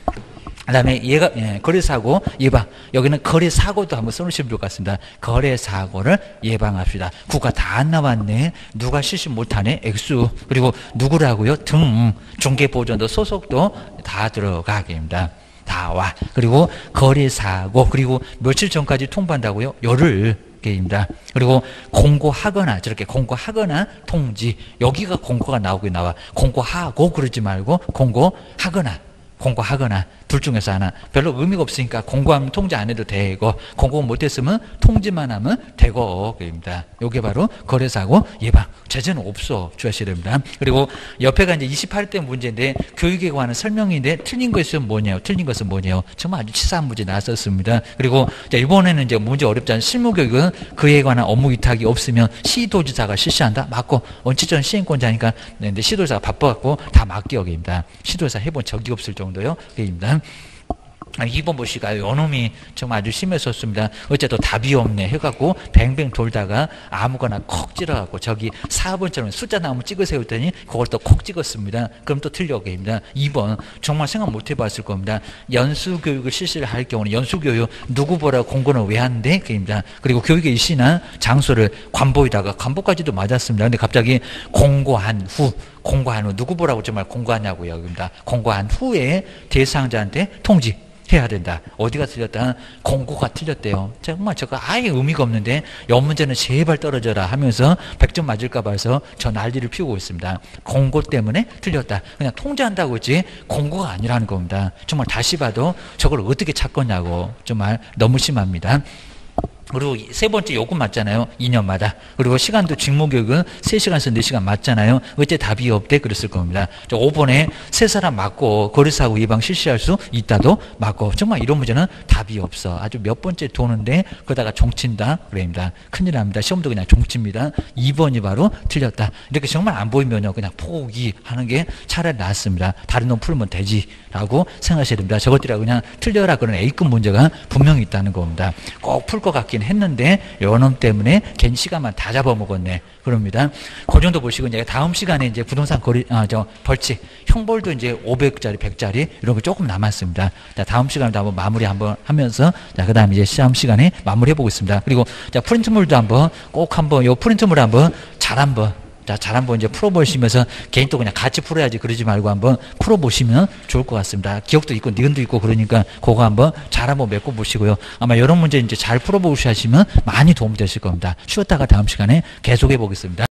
그 다음에 얘가, 예, 거래사고 예방. 여기는 거래사고도 한번 써놓으시면 좋을 것 같습니다. 거래사고를 예방합시다. 구가 다 안 나왔네. 누가 실시 못하네. 액수. 그리고 누구라고요? 등. 중개보존도 소속도 다 들어가게입니다. 다 와. 그리고 거래사고. 그리고 며칠 전까지 통보한다고요? 열흘. 입니다. 그리고 공고하거나 저렇게 공고하거나 통지. 여기가 공고가 나오고 나와. 공고하고 그러지 말고 공고하거나. 공고하거나 둘 중에서 하나. 별로 의미가 없으니까 공고하면 통지 안 해도 되고 공고 못했으면 통지만 하면 되고 그입니다. 이게 바로 거래사고 예방. 제재는 없어. 주의하셔야 됩니다. 그리고 옆에가 이제 이십팔 대 문제인데 교육에 관한 설명인데 틀린 것은 뭐냐요? 틀린 것은 뭐냐요? 정말 아주 치사한 문제 나왔었습니다. 그리고 이번에는 이제 문제 어렵지 않은 실무교육은 그에 관한 업무 위탁이 없으면 시도지사가 실시한다? 맞고 원칙적인 시행권자니까 근데 시도지사가 바빠갖고 다 맡기역입니다. 시도지사 해본 적이 없을 정도요. 그입니다. 이 번 보시가요. 요놈이 정말 아주 심했었습니다. 어째도 답이 없네 해갖고 뱅뱅 돌다가 아무거나 콕 찔러갖고 저기 사 번처럼 숫자 나오면 찍으세요 했더니 그걸 또 콕 찍었습니다. 그럼 또 틀려게입니다. 이 번 정말 생각 못 해봤을 겁니다. 연수교육을 실시를 할 경우는 연수교육 누구 보라고 공고는 왜 하는데? 그입니다. 그리고 교육의 일시나 장소를 관보에다가 관보까지도 맞았습니다. 근데 갑자기 공고한 후 공고한 후 누구 보라고 정말 공고하냐고요. 그입니다. 공고한 후에 대상자한테 통지 해야 된다. 어디가 틀렸다? 공고가 틀렸대요. 정말 저거 아예 의미가 없는데 연문제는 제발 떨어져라 하면서 백 점 맞을까 봐서 저 난리를 피우고 있습니다. 공고 때문에 틀렸다. 그냥 통지한다고 했지 공고가 아니라는 겁니다. 정말 다시 봐도 저걸 어떻게 찾겠냐고 정말 너무 심합니다. 그리고 세 번째 요금 맞잖아요. 이 년마다. 그리고 시간도 직무교육은 세 시간에서 네 시간 맞잖아요. 어째 답이 없대? 그랬을 겁니다. 오 번에 세 사람 맞고 거래사고 예방 실시할 수 있다도 맞고 정말 이런 문제는 답이 없어. 아주 몇 번째 도는데 그러다가 종친다. 그럽니다. 큰일 납니다. 시험도 그냥 종칩니다. 이 번이 바로 틀렸다. 이렇게 정말 안 보이면요. 그냥 포기하는 게 차라리 낫습니다. 다른 놈 풀면 되지라고 생각하셔야 됩니다. 저것들이 그냥 틀려라 그런 A급 문제가 분명히 있다는 겁니다. 꼭 풀 것 같긴 했는데 요놈 때문에 괜히 시간만 다 잡아먹었네. 그럽니다. 그 정도 보시고 이제 다음 시간에 이제 부동산 거리 아 저 벌칙 형벌도 이제 오백짜리 백짜리 이런 거 조금 남았습니다. 자, 다음 시간에도 한번 마무리 한번 하면서 자, 그다음에 이제 시험 시간에 마무리해 보겠습니다. 그리고 자, 프린트물도 한번 꼭 한번 요 프린트물 한번 잘 한번 자, 잘 한번 이제 풀어보시면서 개인 또 그냥 같이 풀어야지 그러지 말고 한번 풀어보시면 좋을 것 같습니다. 기억도 있고 니은도 있고 그러니까 그거 한번 잘 한번 메꿔보시고요. 아마 이런 문제 이제 잘 풀어보시면 많이 도움이 되실 겁니다. 쉬었다가 다음 시간에 계속해 보겠습니다.